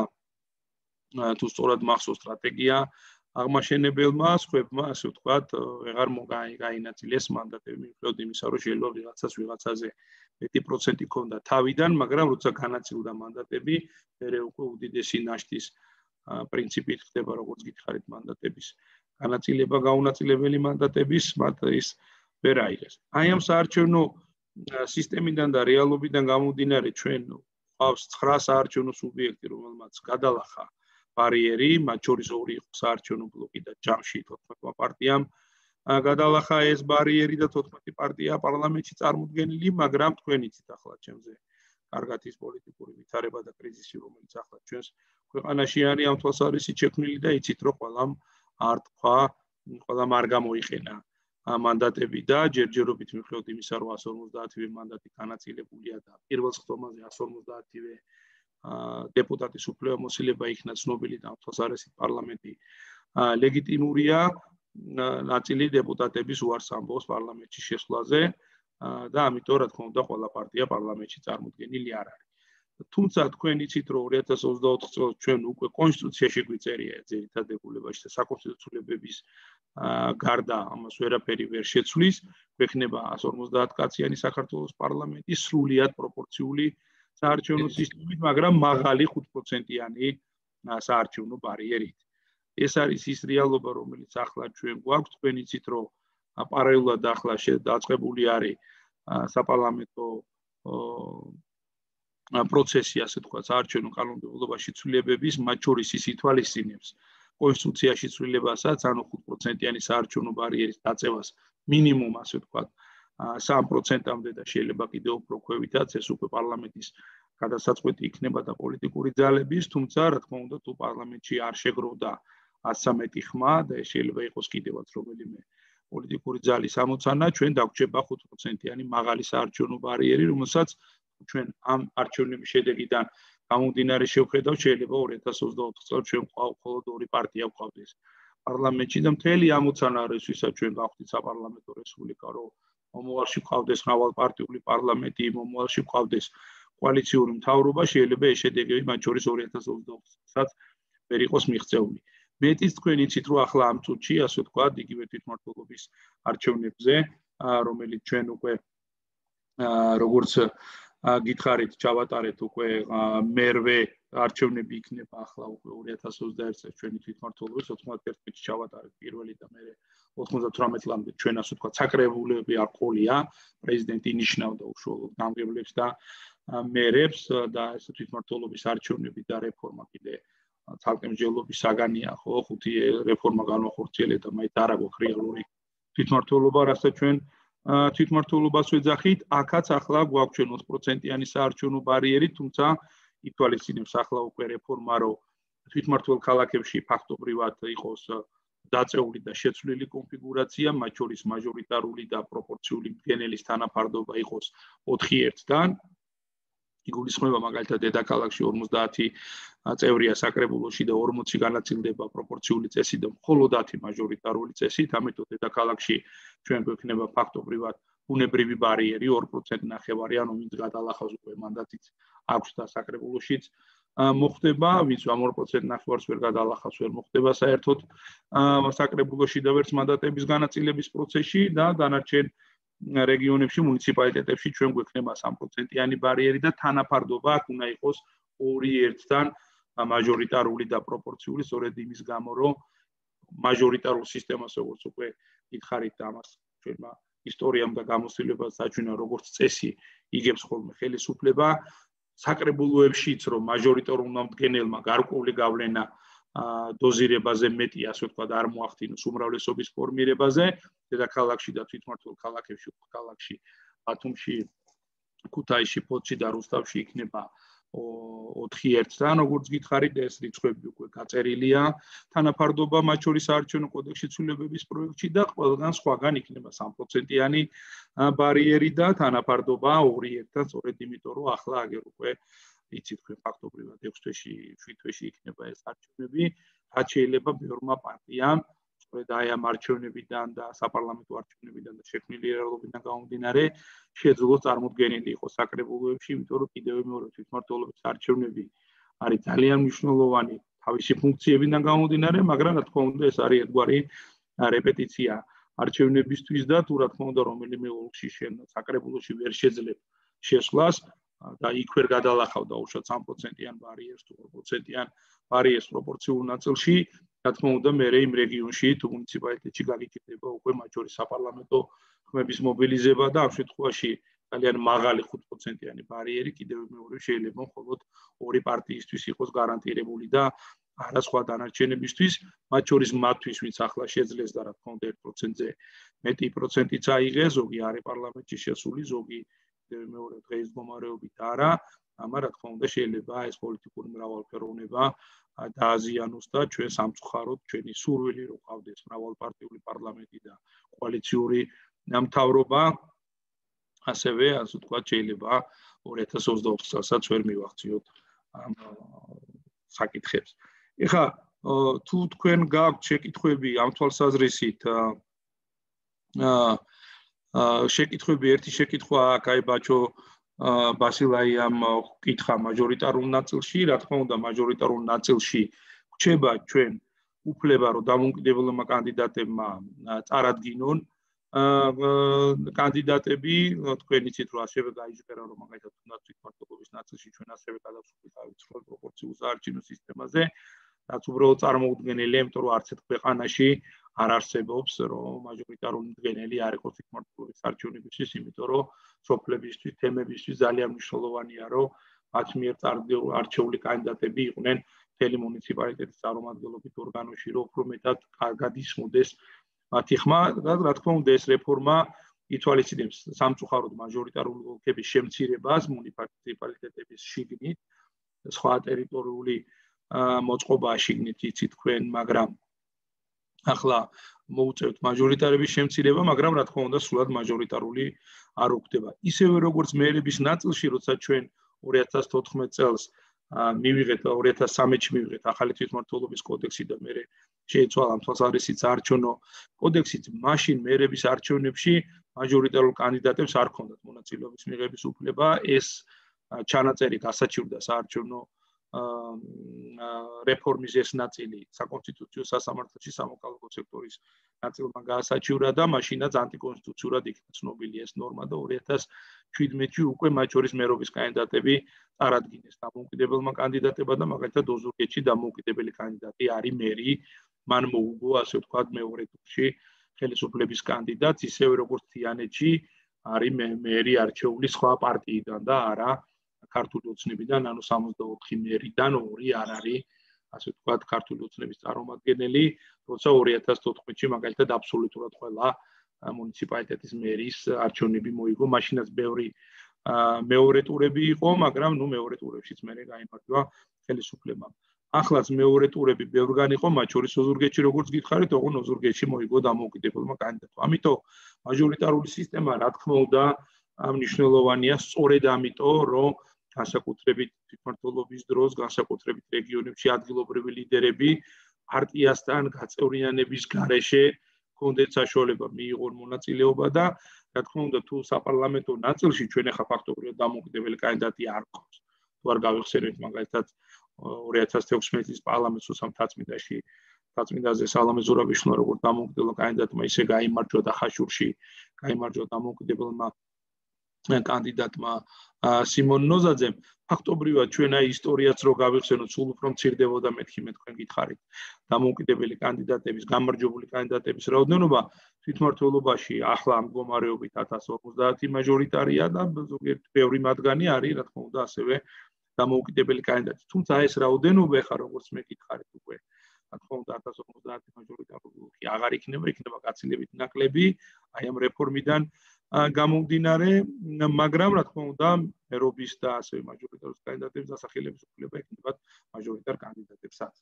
თუ სწორად მახსოვს სტრატეგია აღმაშენებელმა სხვებმა, ასე ვთქვათ, ვეღარ გაინაწილეს მანდატები, მიუხედავად იმისა, რომ შეიძლება ვიღაცაზე მეტი პროცენტი ქონდა თავიდან, მაგრამ როცა განაწილდა მანდატები, მერე უკვე უდიდესი ნაშთის პრინციპით ხდება, როგორც გითხარით, მანდატების განაწილება, გაუნაწილებელი მანდატების, მათ ის ვერ აიღეს. აი ამ საარჩევნო სისტემიდან და რეალობიდან გამომდინარე, ჩვენ გვყავს 9 საარჩევნო სუბიექტი, რომელმაც გადალახა ბარიერი, მათ შორის 2 იყო საარჩევნო ბლოკი და ჯამში 14 პარტიამ გადალახა ეს ბარიერი და 14 პარტია პარლამენტში წარმოდგენილი, მაგრამ თქვენ იცით ახლა ჩემზე კარგად ის პოლიტიკური ვითარება და კრიზისი, რომელიც ახლა ჩვენს ქვეყანაში არის, ამ თვალსაზრისით შექმნილი და იცით, რომ ყველამ არ თქვა, ყველამ არ გამოიყენა მანდატები და ჯერჯერობით მიუხედავად იმისა, რომ 150-ვე მანდატი განაწილებულია და პირველ სხდომაზე 150-ვე დეპუტატის უფლებამოსილება იქნა ცნობილი და ამ თვალსაზრისით პარლამენტი ლეგიტიმურია, ნაწილი დეპუტატების უარს ამბობს პარლამენტში შესვლაზე და ამიტომ რა თქმა უნდა ყველა პარტია პარლამენტში წარმოდგენილი არ არის. თუმცა თქვენ იცით, რომ 2024 წელს ჩვენ უკვე კონსტიტუციაში გვიწერია ძირითად დებულებაში და საკონსტიტუციო ლებების გარდა ამას ვერაფერი ვერ შეცვლის, გვექნება 150 კაციანი საქართველოს პარლამენტი სრულიად პროპორციული საარჩევნო სისტემით, მაგრამ მაღალი 5%-იანი საარჩევნო ბარიერით. ეს არის ის რეალობა, რომელიც ახლა ჩვენ გვაქვს, თქვენ იცით, რომ პარალელურად ახლა დაწყებული არის საპარლამენტო პროცესი, ასე თქვა, საარჩევნო კანონმდებლობაში ცვლილებების, მათ შორის ის ითვალისწინებს კონსტიტუციაში ცვლილებასაც, ანუ 5%-იანი საარჩევნო ბარიერის დაწევას მინიმუმ, ასე თქვა, 3%-მდე და შეიძლება კიდევ უფრო ქვევითაც ეს უკვე პარლამენტის გადასაწყვეტი იქნება და პოლიტიკური ძალების, თუმცა რა თქმა უნდა, თუ პარლამენტში არ შეგროვდა 113 ხმა და ეს შეიძლება იყოს კიდევაც რომელიმე პოლიტიკური ძალის ამოცანა, ჩვენ დაგვჭება 5%-იანი მაღალი საარჩევნო ბარიერი, რომელსაც ჩვენ ამ არჩევნების შედეგიდან გამომდინარე შევხედავ, შეიძლება 2024 წელს ჩვენ მხოლოდ 2 პარტია გვყავდეს პარლამენტში და მთელი ამოცანა არის, ვისაც ჩვენ გავხდით საპარლამენტო რესპუბლიკა, რომ მომავალში გვყავდეს მრავალპარტიული პარლამენტი, მომავალში გვყავდეს კოალიციური მთავრობა, შეიძლება ეს შედეგები მათ შორის 2024 წელსაც ვერ იყოს მიღწეული. მეტიც თქვენ იცით, რომ ახლა ამ წუთში, ასე ვთქვათ, იგივე თვითმმართველობის არჩევნებზე, რომელიც ჩვენ უკვე როგორც გითხარით, ჩავატარეთ უკვე მერვე არჩევნები იქნება ახლა უკვე 2021 წელს ჩვენი თვითმმართველობის 91-ში ჩავატარეთ პირველი და მერე 98 წლამდე ჩვენ ასე ვთქვათ საკრებულები არ ყოლია, პრეზიდენტი ინიშნავდა უშუალოდ გამგებლებს და მერებს და ეს თვითმმართველობის არჩევნები და რეფორმა კიდე ცალკე მსჯელობის საგანია, ხო, 5 რეფორმა განვახორციელეთ და მაინც არ აქვს რეალური თვითმმართველობა, რასაც ჩვენ თვითმმართველობას ვეძახით, აქაც ახლა გვაქვს ჩვენ 20%-იანი საარჩევნო ბარიერი, თუმცა ითვალისწინებს ახლა უკვე რეფორმა, რომ თვითმმართველ ქალაქებში ფაქტობრივად იყოს დაწეული და შეცვლილი კონფიგურაცია, მათ შორის მაჟორიტარული და პროპორციული მდგენელის თანაფარდობა იყოს 4:1-დან. იგულისხმება მაგალითად დედაქალაქში 50 წევრია საკრებულოში და 40 განაწილდება პროპორციული წესით და მხოლოდ 10 მაჟორიტარული წესით, ამიტომ დედაქალაქში ჩვენ გვექნება ფაქტობრივად ბუნებრივი ბარიერი 2% ნახევარი, ანუ ვინც გადალახავს უკვე მანდატიც აქვს და საკრებულოშიც მოხდება, ვინც ამ 2% ნახევარს ვერ გადალახავს, ვერ მოხდება საერთოდ საკრებულოში და ვერც მანდატების განაწილების პროცესში და დანარჩენ რეგიონებში, მუნიციპალიტეტებში ჩვენ გვექნება 3%-იანი ბარიერი და თანაფარდობა აქ უნდა იყოს 2:1-თან მაჟორიტარული და პროპორციული, სწორედ იმის გამო, რომ მაჟორიტარულ სისტემას როგორც უკვე გითხარით და ამას ჩვენმა ისტორიამ და გამოცდილებას საჩვენა როგორც წესი იგებს ხოლმე ხელისუფლება საკრებულოებშიც რომ მაჟორიტარულმა მდგენელმა გარკვეული გავლენა დოზირებაზე მეტი ასე ვთქვათ არ მოახდინოს უმრავლესობის ფორმირებაზე დედაქალაქში და თვითმმართველ ქალაქებში ქალაქში ბათუმში ქუთაისში ფოთში და რუსთავში იქნება 4:1-თან როგორც გითხარით ეს რიცხვები უკვე გაწერილია თანაფარდობა მათ შორის საარჩევნო კოდექსში ცვლილებების პროექტში და ყველგან სხვაგან იქნება 3%-იანი ბარიერი და თანაფარდობა 2:1-თან სწორედ იმიტომ რომ ახლა აგერ უკვე იცით თქვენ ფაქტობრივად 6 თვეში 7 თვეში იქნება ეს არჩევნები რაც შეიძლება ბევრმა პარტიამ სწორედ აი ამ არჩევნებიდან და საპარლამენტო არჩევნებიდან და შექმნილი რეალობიდან გამომდინარე შეძლოს წარმოდგენილი იყოს საკრებულოებში იმიტომ რომ კიდევ მეორე თვითმმართველობის არჩევნები არის ძალიან მნიშვნელოვანი თავისი ფუნქციებიდან გამომდინარე მაგრამ რა თქმა უნდა ეს არის ერთგვარი რეპეტიცია არჩევნებისთვის და თუ რა თქმა უნდა რომელიმე ოლქში საკრებულოში ვერ შეძლებ შესვლას და იქ ვერ გადალახავ დაუშვათ 3%-იან ბარიერს თუ 2%-იან ბარიერს პროპორციულ ნაწილში რა თქმა უნდა მე იმ რეგიონში თუ მუნიციპალიტეტში გაგიჭირდება უკვე მათ შორის საპარლამენტო ხმების მობილიზება და ამ შემთხვევაში ძალიან მაღალი 5%-იანი ბარიერი კიდევ მეორე შეიძლება მხოლოდ ორი პარტიისთვის იყოს გარანტირებული და არა სხვა დანარჩენებისთვის მათ შორის მათთვის ვინც ახლა შეძლეს და რა თქმა უნდა 1%-ზე მეტი პროცენტიც აიღეს ზოგი არის პარლამენტში შესული ზოგი მეორე დღეის მდგომარეობით არა ამან რა თქმა უნდა შეიძლება ეს პოლიტიკური მრავალფეროვნება დააზიანოს და ჩვენ სამწუხაროდ ჩვენი სურვილი რომ ყავდეს მრავალპარტიული პარლამენტი და კოალიციური მთავრობა ასევე ასე ვთქვათ შეიძლება 2024 წელსაც ვერ მივახციოთ ამ საკითხებს. ეხლა თუ თქვენ გაქვთ შეკითხვები ამ თვალსაზრისით შეკითხვები ერთი შეკითხვა აქ აი ბაჩო ბასილაიამ კითხა მაჟორიტარულ ნაწილში, რა თქმა უნდა მაჟორიტარულ ნაწილში გვჩება ჩვენ უფლება რომ დამოუკიდებელმა კანდიდატებმა წარადგინონ კანდიდატები, თქვენ იცით რომ ასევე გაიჟღერა რომ მაგალითად თუნდაც თვითმმართველობის ნაწილში ჩვენ ასევე გადავსვით სრულ პროპორციულ საარჩევნო სისტემაზე, რაც უბრალოდ წარმოუდგენელია, იმიტომ რომ არც ერთ ქვეყანაში არ არსებობს რომ მაჟორიტარული მდგენელი არ იყოს თვითმმართველობის არჩევნებისთვის, იმიტომ რომ სოფლებისთვის, თემებისთვის ძალიან მნიშვნელოვანია რომ მათ მიერ არჩეული კანდიდატები იყვნენ მთელი მუნიციპალიტეტის წარმომადგენლობით ორგანოში, რომ უფრო მეტად კარგად ისმოდეს მათი ხმა და რა თქმა უნდა ეს რეფორმა ითვალისწინებს სამწუხაროდ მაჟორიტარული ოლქების შემცირებას მუნიციპალიტეტების შიგნით, სხვა ტერიტორიული მოწყობაა შიგნით იცით თქვენ, მაგრამ ახლა მოუწევთ მაჟორიტარების შემცირება, მაგრამ რა თქმა უნდა სულად მაჟორიტარული არ უხდება. ისევე როგორც მეერების ნაწილში, როცა ჩვენ 2014 წელს მივიღეთ 2013-ში მივიღეთ ახალი თვითმმართველობის კოდექსი და მე შეიცვალა თვალსაზრისით საარჩევნო კოდექსით, მაშინ მეერების არჩევნებში მაჟორიტარულ კანდიდატებს არ ჰქონდათ მონაწილეობის მიღების უფლება, ეს ჩანაწერი გასაჩივრდა საარჩევნო რეფორმის ეს ნაწილი საკონსტიტუციო სასამართლოში სამოქალაქო სექტორის ნაწილმა გაასაჩივრა და მაშინაც ანტიკონსტიტუციურად იქნა ცნობილი ეს ნორმა და 2017-ში უკვე მათ შორის მერობის კანდიდატები წარადგინეს დამოუკიდებელმა კანდიდატებმა და მაგალითად ოზურგეთში დამოუკიდებელი კანდიდატი არის მერი, მან მოუგო ასე ვთქვათ მეორე ტურში ხელისუფლების კანდიდატს, ისევე როგორც თიანეთში არის მერი არჩეული სხვა პარტიიდან და არა ქართული ოცნებიდან, ანუ 64 მერიდან 2 არ არის, ასე ვთქვათ, ქართული ოცნების წარმომადგენელი, როცა 2014-ში მაგალითად აბსოლუტურად ყველა მუნიციპალიტეტის მერის არჩევნები მოიგო, მაშინაც ბევრი მეორე ტურები იყო, მაგრამ ნუ მეორე ტურებშიც მერე გაიმარჯვა ხელისუფლებამ. ახლაც მეორე ტურები ბევრგან იყო, მათ შორის ოზურგეთში როგორც გითხარით, ოღონდ ოზურგეთში მოიგო დამოუკიდებელმა კანდიდატმა. ამიტომ მაჟორიტარული სისტემა, რა თქმა უნდა, მნიშვნელოვანია, სწორედ ამიტომ, რომ განსაკუთრებით თვითმმართველობის დროს, განსაკუთრებით რეგიონებში ადგილობრივი ლიდერები პარტიასთან გაწევრიანების გარეშე ჰქონდეთ საშუალება მიიღონ მონაწილეობა და რა თქმა უნდა თუ საპარლამენტო ნაწილში ჩვენ ახლა ფაქტობრივად დამოუკიდებელი კანდიდატი არ გვყავს. თუ არ გავიხსენებთ მაგალითად 2016 წლის პარლამენტს 13-ში დაწმინდაზე სალამე ზურაბიშვილმა როგორც დამოუკიდებელ კანდიდატმა ისე გაიმარჯვა და ხაშურში გაიმარჯვა დამოუკიდებელმა კანდიდატმა სიმონ ნოზაძემ ფაქტობრივად ჩვენ აი ისტორიაც რო გავიხსენოთ სულ უფრო მცირდებოდა მეთქი მე თქვენ გითხარით დამოუკიდებელი კანდიდატების გამარჯვებული კანდიდატების რაოდენობა თვითმმართველობაში ახლა ამ მდგომარეობით 1050 მაჟორიტარია და ზოგიერთ ბევრი მათგანი არის რა თქმა უნდა ასევე დამოუკიდებელი კანდიდატი თუმცა ეს რაოდენობა ხა როგორც მე გითხარით უკვე რა თქმა უნდა 1050 მაჟორიტარული აღარ იქნება გაცილებით ნაკლები აი ამ რეფორმიდან გამომდინარე, მაგრამ რა თქმა უნდა, ერობის და ასევე მაჟორიტარული კანდიდატების დასახელების უფლება ექნებათ მაჟორიტარ კანდიდატებსაც.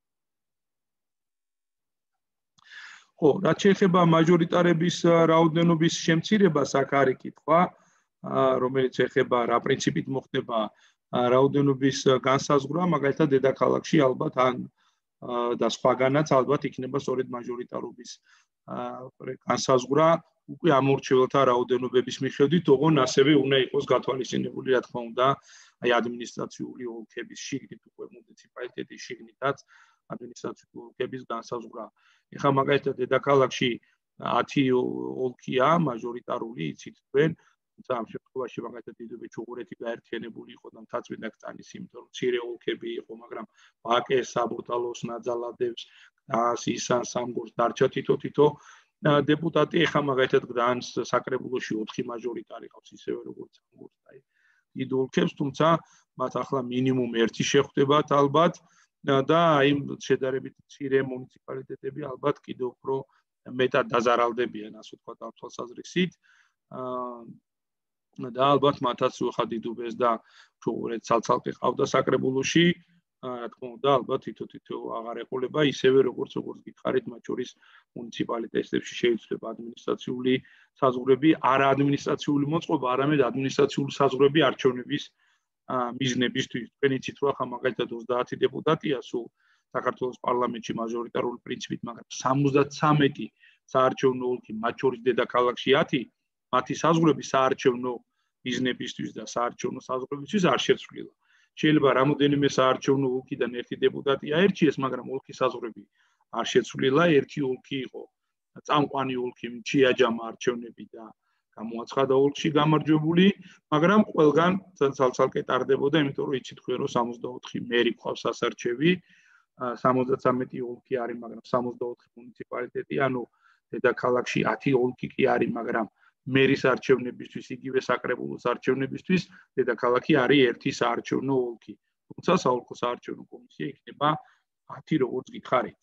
ხო, რაც შეეხება მაჟორიტარების რაოდენობის შემცირებას, აქ არის კითხვა, რომელიც ეხება რა პრინციპით მოხდება რაოდენობის განსაზღვრა, მაგალითად დედაქალაქში ალბათ ან და სხვაგანაც ალბათ იქნება სწორედ მაჟორიტარობის განსაზღვრა უკვე ამორჩეველთა რაოდენობების მიხედვით, ოღონ ასევე უნდა იყოს გათვალისწინებული, რა თქმა უნდა, აი ადმინისტრაციული ოლქების შიგნით უკვე მუნიციპალიტეტის შიგნითაც ადმინისტრაციული ოლქების განსაზღვრა. ეხლა მაგალითად დედაქალაქში 10 ოლქია მაჟორიტარული, იცით თქვენ, თუმცა ამ შემთხვევაში მაგალითად დიდუბე ჩუღურეთი გაერთიანებული იყო და მთაწმინდა კწანის, იმიტომ რომ მცირე ოლქები იყო, მაგრამ ვაკეს, საბურთალოს, ნაძალადევს, ისანს, სამგორს დარჩა თითო-თითო დეპუტატი ეხა მაგალითად გდანს საკრებულოში 4 მაჟორიტარი ყავს ისევე როგორც სამგორს აი დიდ ოლქებს თუმცა მათ ახლა მინიმუმ 1 შეხვდებათ ალბათ და აი შედარებით მცირე მუნიციპალიტეტები ალბათ კიდევ უფრო მეტად დაზარალდებიან ასე ვთქვათ ამ თვალსაზრისით და ალბათ მათაც ხა დიდუბეს და ჩუღურეთს ცალ-ცალკე ყავდა საკრებულოში რა თქმა უნდა ალბათ თითო-თითო აღარ ეყოლება ისევე როგორც გითხარით მათ შორის მუნიციპალიტეტებში შეიძლება ადმინისტრაციული საზღვრები არა ადმინისტრაციული მოწყობა არამედ ადმინისტრაციული საზღვრები არჩევნების მიზნებისთვის თქვენ იცით რომ ახლა მაგალითად 30 დეპუტატია სულ საქართველოს პარლამენტში მაჟორიტარული პრინციპით მაგრამ 73 საარჩევნო ოლქი მათ შორის დედაქალაქში 10 მათი საზღვრები საარჩევნო მიზნებისთვის და საარჩევნო საზღვრებისთვის არ შეცვლილა შეიძლება რამოდენიმე საარჩევნო ოლქიდან ერთი დეპუტატი აერჩიეს, მაგრამ ოლქის საზღვრები არ შეცვლილა, ერთი ოლქი იყო წამყვანი ოლქი მჩიაჯამა არჩევნები და გამოაცხადა ოლქში გამარჯვებული, მაგრამ ყველგან ცალ-ცალკე ტარდებოდა, იმიტომ რომ იცით თქვენ რომ 64 მერი ყავს სასარჩევი, 73 ოლქი არის, მაგრამ 64 მუნიციპალიტეტი, ანუ დედაქალაქში 10 ოლქი კი არის, მაგრამ მერის არჩევნებისთვის, იგივე საკრებულოს არჩევნებისთვის დედაქალაქი არის ერთი საარჩევნო ოლქი. თუმცა საოლქო საარჩევნო კომისია იქნება 10 როგორც გითხარით.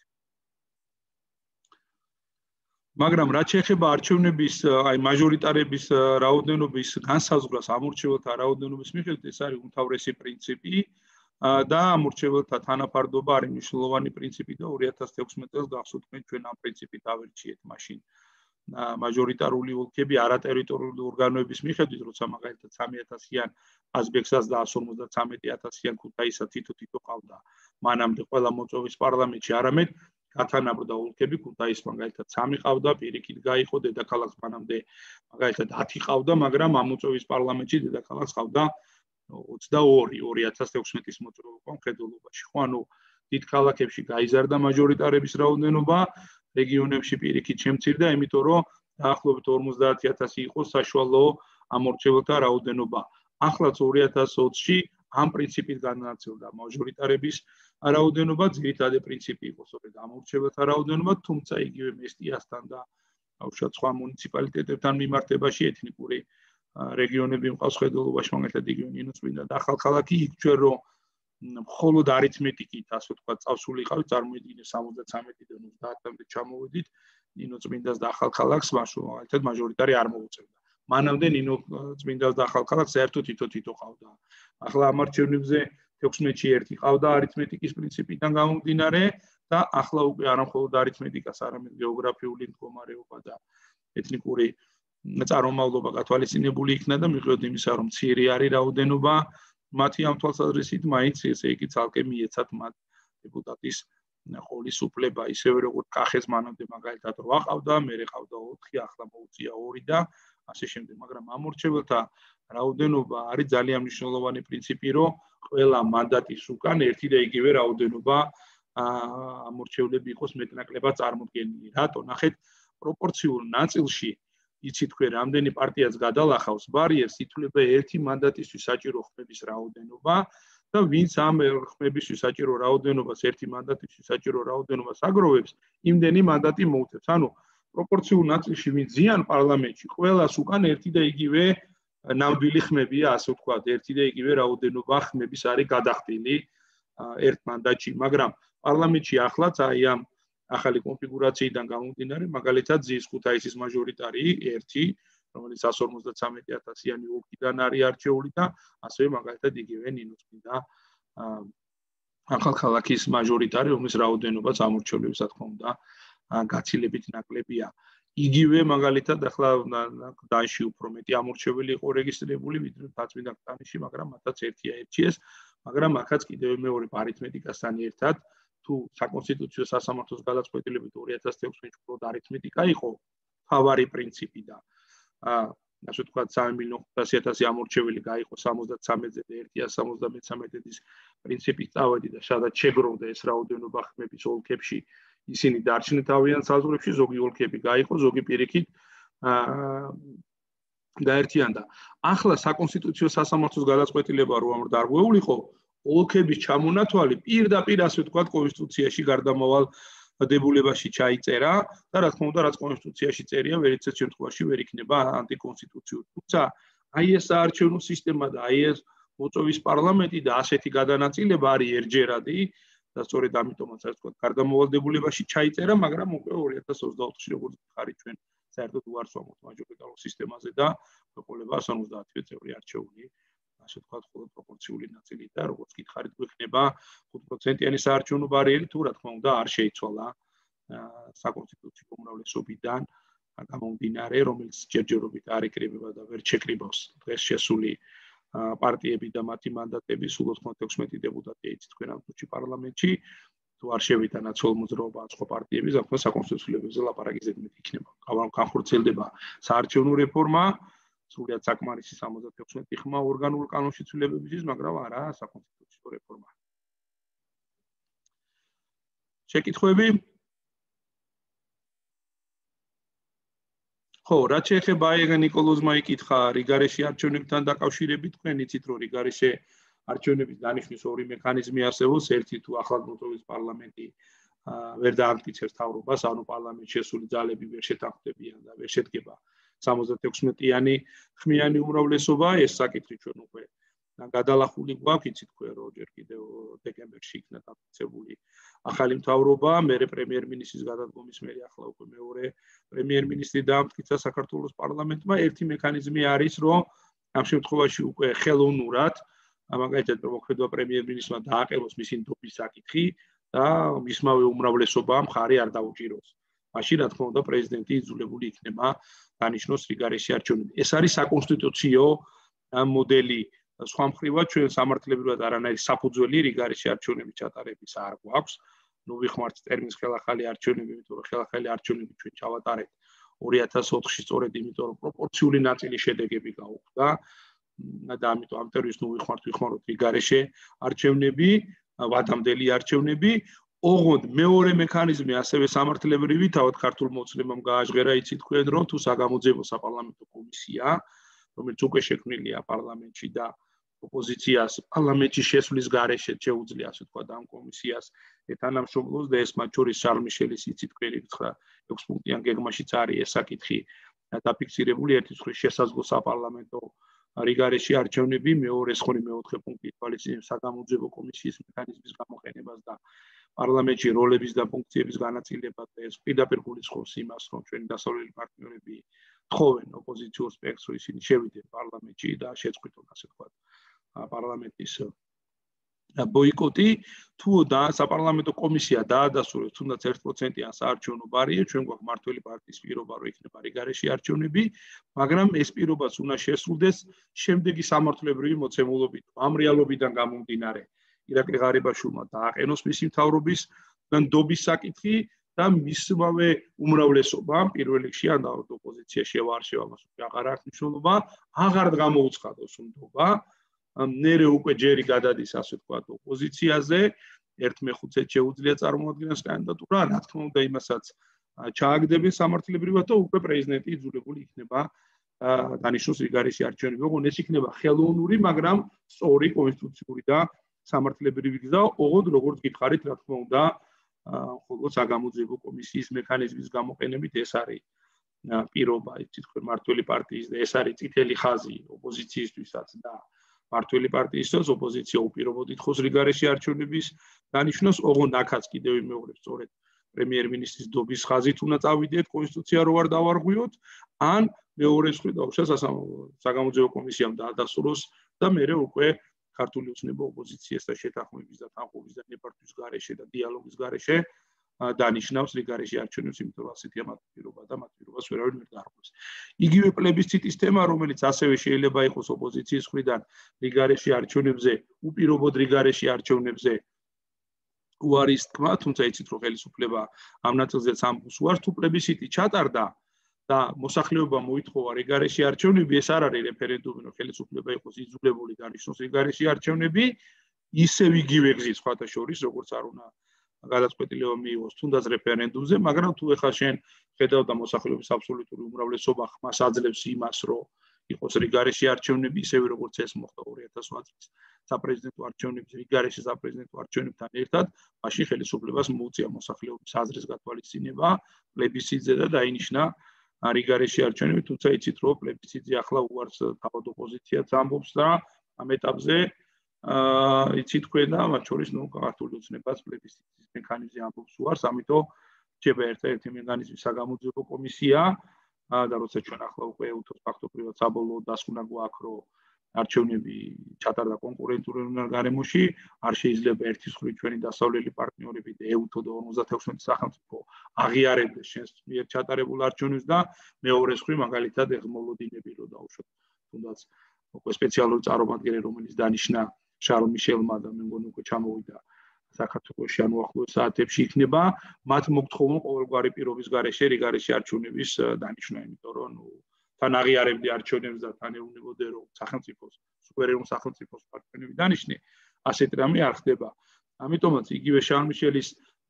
მაგრამ რაც შეეხება არჩევნების, აი მაჟორიტარების რაოდენობის განსაზღვრას ამორჩეველთა რაოდენობის მიხედვით, ეს არის უმთავრესი პრინციპი და ამორჩეველთა თანაფარდობა არის მნიშვნელოვანი პრინციპი და 2016 წელს გახსოვთ ჩვენ ამ პრინციპით ავირჩიეთ მაშინ. მაჟორიტარული ოლქები არატერიტორიული ორგანოების მიხედვით, როცა მაგალითად 3000-იან აზბეკსაც და 153-000-იან ქუთაისსაც თითო-თითო ყავდა. მანამდე ყველა მოწვევის პარლამენტში არამედ გათანაბრდა ოლქები, ქუთაის მაგალითად 3 ყავდა, პირიქით გაიყო დედაქალაქს მანამდე მაგალითად 10 ყავდა, მაგრამ ამ მოწვევის პარლამენტში დედაქალაქს ყავდა 22 2016-ის მოწვევა მხედველობაში. ხო, ანუ დიდ ქალაქებში გაიზარდა მაჟორიტარების რაოდენობა რეგიონებში პირიქით შემცირდა, იმიტომ რომ დაახლოებით 50000 იყო საშუალო ამორჩეველთა რაოდენობა. ახლაც 2020-ში ამ პრინციპით განაცვლდა მაჟორიტარების რაოდენობა, ძირითადი პრინციპი იყო სწორედ ამორჩეველთა რაოდენობა, თუმცა იგივე მესტიასთან და უშუალოდ სხვა მუნიციპალიტეტებთან მიმართებაში ეთნიკური რეგიონები მყავს ხედველობაში, მაგალითად იგივე ნინოწმინდა და ახალქალაქი იქ ჩვენ რომ მხოლოდ არითმეტიკით, ასე ვთქვათ, წავსულიყავით, წარმოიდგინე 73-დან 30-მდე ჩამოვედით, ნინოწმინდას და ახალქალაქს, მაგალითად მაჟორიტარი არ მოუწევდა. მანამდე ნინოწმინდას და ახალქალაქს საერთოდ თითო-თითო ყავდა. ახლა ამ არჩევნებზე 16-ში ერთი ყავდა არითმეტიკის პრინციპიდან გამომდინარე და ახლა უკვე არა მხოლოდ არითმეტიკას, არამედ გეოგრაფიული მდგომარეობა და ეთნიკური წარმომავლობა გათვალისწინებული იქნა და მიუხედავად იმისა, რომ მცირე არის რაოდენობა მათი ამ თვალსაზრისით მაინც ესე იგი ცალკე მიეცათ მათ დეპუტატის ყოლის უფლება ისევე როგორც კახეს მანამდე მაგალითად 8 ყავდა, მერე ყავდა 4, ახლა მოუწია 2 და ასე შემდეგ, მაგრამ ამორჩეველთა რაოდენობა არის ძალიან მნიშვნელოვანი პრინციპი, რომ ყველა მანდატის უკან ერთი და იგივე რაოდენობა ამორჩევლები იყოს მეტნაკლებად წარმოდგენილი. რატო? ნახეთ, პროპორციულ ნაწილში იცით თქვენ, რამდენი პარტიაც გადალახავს ბარიერს, ითვლება ერთი მანდატისთვის საჭირო ხმების რაოდენობა და ვინც ამ ხმებისთვის საჭირო რაოდენობას, ერთი მანდატისთვის საჭირო რაოდენობას აგროვებს, იმდენი მანდატი მოუწევს. ანუ პროპორციულ ნაწილში ვინც ზიან პარლამენტში, ყველას უკან ერთი და იგივე ნამდვილი ხმებია, ასე ვთქვათ, ერთი და იგივე რაოდენობა ხმების არის გადახდილი ერთ მანდატში, მაგრამ პარლამენტში ახლაც აი ამ ახალი კონფიგურაციიდან გამომდინარე, მაგალითად ზის ქუთაისის მაჟორიტარი 1, რომელიც 153,000-იანი ოლქიდან არის არჩეული და ასევე მაგალითად იგივე ნინოსკი და ახალქალაქის მაჟორიტარი, რომლის რაოდენობაც ამორჩევლების, რა თქმა უნდა, გაცილებით ნაკლებია. იგივე მაგალითად ახლა გданში უფრო მეტი ამორჩეველი იყო რეგისტრირებული, ვიდრე დაწმინდა ქუთაისში, მაგრამ მათაც ერთია ერჩიეს, მაგრამ აქაც კიდევ მეორე არითმეტიკასთან ერთად თუ საკონსტიტუციო სასამართლოს გადაწყვეტილებით 2016 წელს უბრალოდ არითმეტიკა იყო თავარი პრინციპი და ასე ვთქვათ 3,500,000 ამორჩეველი გაიყო 73-ზე და 1,73-ის პრინციპით წავედი და სადაც შეგროვდა ეს რაოდენობა ხმების ოლქებში ისინი დარჩნენ თავიანთ საზღვრებში, ზოგი ოლქები გაიყო, ზოგი პირიქით გაერთიანდა. ახლა საკონსტიტუციო სასამართლოს გადაწყვეტილება რომ დარღვეულიყო ოლქების ჩამონათვალი პირდაპირ ასე ვთქვათ კონსტიტუციაში გარდამავალ დებულებაში ჩაიწერა და რა თქმა უნდა რაც კონსტიტუციაში წერია ვერიცეთ შემთხვევაში ვერ იქნება ანტიკონსტიტუციური. თუმცა აი ეს საარჩევნო სისტემა და აი ეს მოწვევის პარლამენტი და ასეთი გადანაწილება არის ერთჯერადი და სწორედ ამიტომაც ასე ვთქვათ გარდამავალ დებულებაში ჩაიწერა, მაგრამ უკვე 2024-ში როგორც ხარი ჩვენ საერთოდ უარს ვამბობთ მაჟორიტარულ სისტემაზე და გვეყოლება 150 წევრი არჩეული. ასე ვთქვათ, მხოლოდ პროპორციული ნაწილი და როგორც გითხარით, გვექნება 5%-იანი საარჩევნო ბარიერი, თუ რა თქმა უნდა არ შეიცვალა საკონსტიტუციო უმრავლესობიდან გამომდინარე, რომელიც ჯერჯერობით არ იკრიბება და ვერ შეკრიბავს დღეს შესული პარტიები და მათი მანდატები, სულ 96 დეპუტატია იცით თქვენ ამ წუთში პარლამენტში, თუ არ შევიდა ნაცვალ მოძრაობა სხვა პარტიების, ახლა საკონსტიტუციოებზე ლაპარაკი ზედმეტ იქნება. განხორციელდება საარჩევნო რეფორმა სრულად საკმარისი 76 ხმა ორგანულ კანონში ცვლილებებისთვის, მაგრამ არა საკონსტიტუციო რეფორმა. შეკითხვები? ხო, რაც შეეხება აიგა ნიკოლოზმა იკითხა რიგარეში არჩევნებთან დაკავშირებით, თქვენ იცით რომ რიგარეში არჩევნების დანიშნვის ორი მექანიზმი არსებობს, ერთი თუ ახლად მოწვევის პარლამენტი ვერ დაამტკიცებს თავრობას, ანუ პარლამენტში შესული ძალები ვერ შეთანხმდებიან და ვერ შედგება 76-იანი ხმიანი უმრავლესობა, ეს საკითხი ჩვენ უკვე გადალახული გვაქვს, იცით თქვენ რომ ჯერ კიდევ დეკემბერში იქნა დამტკიცებული ახალი მთავრობა, მერე პრემიერ-მინისტრის გადადგომის მერე ახლა უკვე მეორე პრემიერ-მინისტრი დაამტკიცა საქართველოს პარლამენტმა. ერთი მექანიზმი არის, რომ ამ შემთხვევაში უკვე ხელოვნურად მაგალითად მოქმედმა პრემიერ-მინისტრმა დააყენოს მისი ნდობის საკითხი და მისმავე უმრავლესობამ ხარი არ დაუჭიროს. მაშინ რა თქმა უნდა პრეზიდენტი იძულებული იქნება დანიშნოს რიგარეში არჩევნები. ეს არის საკონსტიტუციო მოდელი. სხვა მხრივად ჩვენ სამართლებრივად არანაირი საფუძველი რიგარეში არჩევნების ჩატარების არ გვაქვს. ნუ ვიხმართ ტერმინს ხელახალი არჩევნები, იმიტომ რომ ხელახალი არჩევნები ჩვენ ჩავატარეთ 2004-ში სწორედ იმიტომ რომ პროპორციული ნაწილი შედეგები გაუხდა და ამიტომ ამ ტერმინს ნუ ვიხმაროთ რიგარეში არჩევნები, ვადამდელი არჩევნები. ოღონდ მეორე მექანიზმი ასევე სამართლებრივი თავად ქართულ მოცემამ გააჟღერა, იცით თქვენ რომ თუ საგამოძიებო საპარლამენტო კომისია, რომელიც უკვე შექმნილია პარლამენტში და ოპოზიციას პარლამენტში შესვლის გარეშე შეუძლია, ასე ვთქვათ, ამ კომისიას ეთანამშრომლოს და ეს მათ შორის შარლ მიშელის იცით თქვენ 6 პუნქტიან გეგმაშიც არის ეს საკითხი დაფიქსირებული, ერთის მხრივ შესაძლო საპარლამენტო რიგარეში არჩევნები, მეორეს მხრივ მეოთხე პუნქტი თვალისწინებს საგამოძიებო კომისიის მექანიზმის გამოყენებას და პარლამენტში როლების და ფუნქციების განაწილებას და ეს პირდაპირ გულისხმობს იმას, რომ ჩვენი დასავლელი პარტნიორები თხოვენ ოპოზიციურ სპექტრს, რომ ისინი შევიდნენ პარლამენტში და შეწყვიტონ, ასე ვთქვათ, პარლამენტის ბოიკოტი. თუ საპარლამენტო კომისია დაადასტურებს თუნდაც 1%-იან საარჩევნო ბარიერს, ჩვენ გვაქვს მართველი პარტიის პირობა, რომ იქნება რიგარეში არჩევნები, მაგრამ ეს პირობაც უნდა შესრულდეს შემდეგი სამართლებრივი მოცემულობით. ამ რეალობიდან გამომდინარე, ირაკლი ღარიბაშვილმა დააყენოს მისი მთავრობის ნდობის საკითხი და მისმავე უმრავლესობამ პირველ რიგში ან ოპოზიციაში ვარ შევამას აღარ აქვს მნიშვნელობა, აღარ გამოუცხადოს ნდობა. ნერე უკვე ჯერი გადადის, ასე ვთქვათ, ოპოზიციაზე 1/5-ს შეუძლია წარმოადგენს კანდიდატურა, რა თქმა უნდა, იმასაც ჩააგდებენ სამართლებრივად და უკვე პრეზიდენტი იძულებული იქნება დანიშნოს რიგარეში არჩევნები. ოღონდ ეს იქნება ხელოვნური, მაგრამ სწორი კონსტიტუციური და სამართლებრივი გზა, ოღონდ როგორც გითხარით, რა თქმა უნდა, ხოლმე საგამოძიებო კომისიის მექანიზმის გამოყენებით ეს არის პირობა, იცით თქვენ მართველი პარტიის და ეს არის წითელი ხაზი ოპოზიციისთვისაც და მართველი პარტიისთვისაც ოპოზიცია უპირობოდ ითხოვს რიგარეში არჩევნების დანიშნოს, ოღონდ აქაც კიდევ მეორე სწორედ პრემიერ-მინისტრის დობის ხაზით უნდა წავიდეთ კონსტიტუცია რო არ დავარღვიოთ, ან მეორე მხრიდან საგამოძიებო კომისიამ დაადასტუროს და მერე უკვე ქართული ოცნება ოპოზიციასთან შეთანხმების და თანხმობის და ნებართვის გარეშე და დიალოგის გარეშე დანიშნავს რიგარეში არჩევნებს, იმიტომ რომ ასეთი მათ პირობა და მათ პირობას ვერავინ ვერ დაარღვევს. იგივე პლებისციტის თემა, რომელიც ასევე შეიძლება იყოს ოპოზიციის მხრიდან რიგარეში არჩევნებზე, უპირობოდ რიგარეში არჩევნებზე უარის თქმა, თუმცა იცით რომ ხელისუფლება ამ ნაწილზეც ამბობს უარს, თუ პლებისციტი ჩატარდა და მოსახლეობა მოითხოვა რიგარეში არჩევნები, ეს არ არის რეფერენდუმი, რომ ხელისუფლება იყოს იძულებული დანიშნოს რიგარეში არჩევნები, ისევ იგივე გზით სხვათა შორის, როგორც არ უნდა გადაწყვეტილება მიიღოს თუნდაც რეფერენდუმზე, მაგრამ თუ ეხლა შენ ხედავ და მოსახლეობის აბსოლუტური უმრავლესობა ხმას აძლევს იმას, რომ იყოს რიგარეში არჩევნები, ისევე როგორც ეს მოხდა 2008 წლის საპრეზიდენტო არჩევნებზე, რიგარეში საპრეზიდენტო არჩევნებთან ერთად, მაშინ ხელისუფლებას მოუწია მოსახლეობის აზრის გათვალისწინება პლებისციტზე და დაინიშნა რიგარეში არჩევნები, თუმცა იცით რომ პლებისციტზე ახლა უარს თავად ოპოზიციაც ამბობს და ამ ეტაპზე იცით თქვენ და მათ შორის ქართული ოცნებაც პლებისციტის მექანიზმზე ამბობს უარს, ამიტომ რჩება ერთ-ერთი მექანიზმი საგამოძიებო კომისია და როცა ჩვენ ახლა უკვე უთოს ფაქტობრივად საბოლოო დასკვნა გვაქვს, რომ არჩევნები ჩატარდა კონკურენტულ გარემოში, არ შეიძლება ერთის მხრივ ჩვენი დასავლელი პარტნიორები და ეუთო და 56 სახელმწიფო აღიარებდეს შენს მიერ ჩატარებულ არჩევნებს და მეორეს მხრივ მაგალითად ეხმოლოდინები რო დაუშვათ, თუნდაც უკვე სპეციალური წარმომადგენელი, რომელიც დანიშნა შარლ მიშელმა და მე მგონი უკვე ჩამოვიდა საქართველოში ან უახლოეს საათებში იქნება მათ მოგთხოვონ ყოველგვარი პირობის გარეშე რიგარეში არჩევნების დანიშნა, იმიტომ რომ თან აღიარებდი არჩევნებს და თან ეუბნებოდი რომ სახელმწიფოს სუვერენულ სახელმწიფოს არჩევნები დანიშნე, ასეთი რამე არ ხდება. ამიტომაც იგივე შარლ მიშელის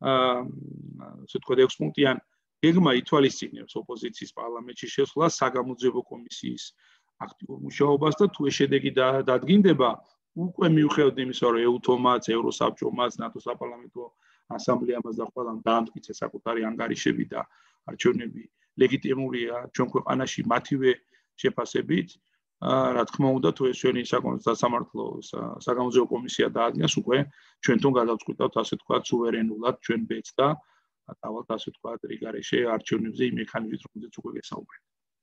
ასე ვთქვათ 6 პუნქტიან გეგმა ითვალისწინებს ოპოზიციის პარლამენტში შესვლას საგამოძიებო კომისიის აქტიურ მუშაობას და თუ ეს შედეგი დადგინდება, უკვე მიუხედავად იმისა, რომ ეუთომაც, ევროსაბჭომაც, ნატოს საპარლამენტო ასამბლეამაც და ყველამ დაამტკიცეს საკუთარი ანგარიშები და არჩევნები ლეგიტიმურია ჩვენ ქვეყანაში მათივე შეფასებით, რა თქმა უნდა, თუ ეს ჩვენი სასამართლო საგამოძიებო კომისია დაადგინეს, უკვე ჩვენთვან გადავწყვიტავთ ასე ვთქვათ სუვერენულად ჩვენ ბედს და დავალთ ასე ვთქვათ რიგარეში არჩევნებზე იმ მექანიზმით, რომელზეც უკვე გესაუბრეთ.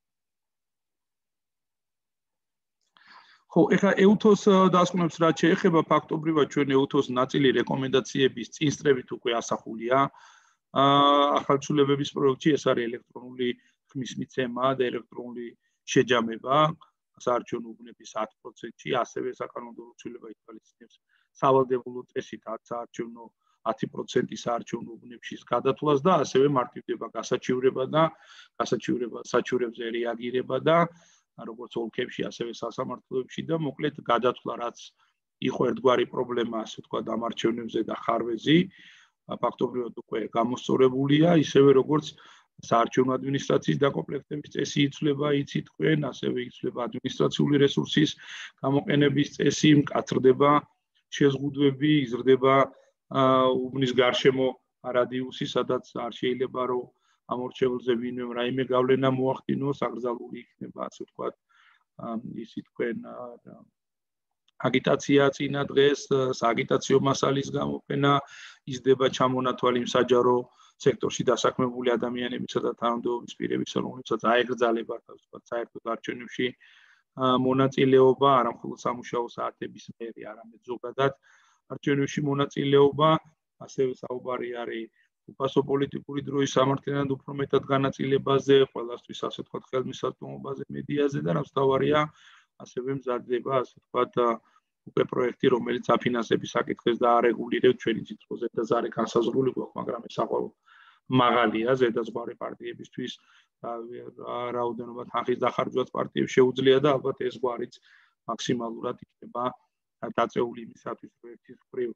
ხო, ეხლა ეუთოს დასკვნებს რაც შეეხება, ფაქტობრივად ჩვენ ეუთოს ნაწილი რეკომენდაციების წინსწრებით უკვე ასახულია. ახალცვლილებების პროექტში ეს არის ელექტრონული ხმის მიცემა და ელექტრონული შეჯამება საარჩევნო უბნების 10%-ში, ასევე საკანონმდებლო ცვლილება ითვალისწინებს სავალდებულო წესით 10% საარჩევნო უბნებში გადათვლას და ასევე მარტივდება გასაჩივრება და საჩივრებზე რეაგირება და როგორც ოლქებში, ასევე სასამართლოებში და მოკლედ გადათვლა, რაც იყო ერთგვარი პრობლემა, ასე ვთქვათ, ამარჩევნებზე და ხარვეზი, ფაქტობრივად უკვე გამოსწორებულია, ისევე როგორც საარჩევნო ადმინისტრაციის დაკომპლექტების წესი იცვლება, იცით თქვენ, ასევე იცვლება ადმინისტრაციული რესურსის გამოყენების წესი, მკაცრდება შეზღუდვები, იზრდება უბნის გარშემო რადიუსი, სადაც არ შეიძლება რომ ამორჩეულზე ვინმე რაიმე გავლენა მოახდინოს, აკრძალული იქნება, ასე ვთქვათ, ისი თქვენ აგიტაცია წინა დღეს, სააგიტაციო მასალის გამოყენა, იზრდება ჩამონათვალი საჯარო სექტორში დასაქმებული ადამიანებისა და თანამდებობის პირებისა, რომლებსაც აეკრძალებათ, ასე ვთქვათ, საერთოდ არჩევნებში მონაწილეობა, არა მხოლოდ სამუშაო საათების მერე, არამედ ზოგადად არჩევნებში მონაწილეობა, ასევე საუბარი არის უფასო პოლიტიკური დროის სამართლიანად უფრო მეტად განაწილებაზე, ყველასთვის ასე ვთქვათ, ხელმისაწვდომობაზე, მედიაზე და რაც თავარია, ასევე მზადდება, ასე ვთქვათ, უკვე პროექტი, რომელიც აფინანსების საკითხებს დაარეგულირებს, ჩვენი თვითონ ზედაზარი განსაზღვრული გვაქვს, მაგრამ ეს საყოველთაო მაღალია, ზედაზღვარი პარტიებისთვის რაოდენობა თანხის დახარჯვაც პარტიებს შეუძლია და ალბათ ეს გვარიც მაქსიმალურად იქნება დაწეული იმისათვის პროექტის მხრივ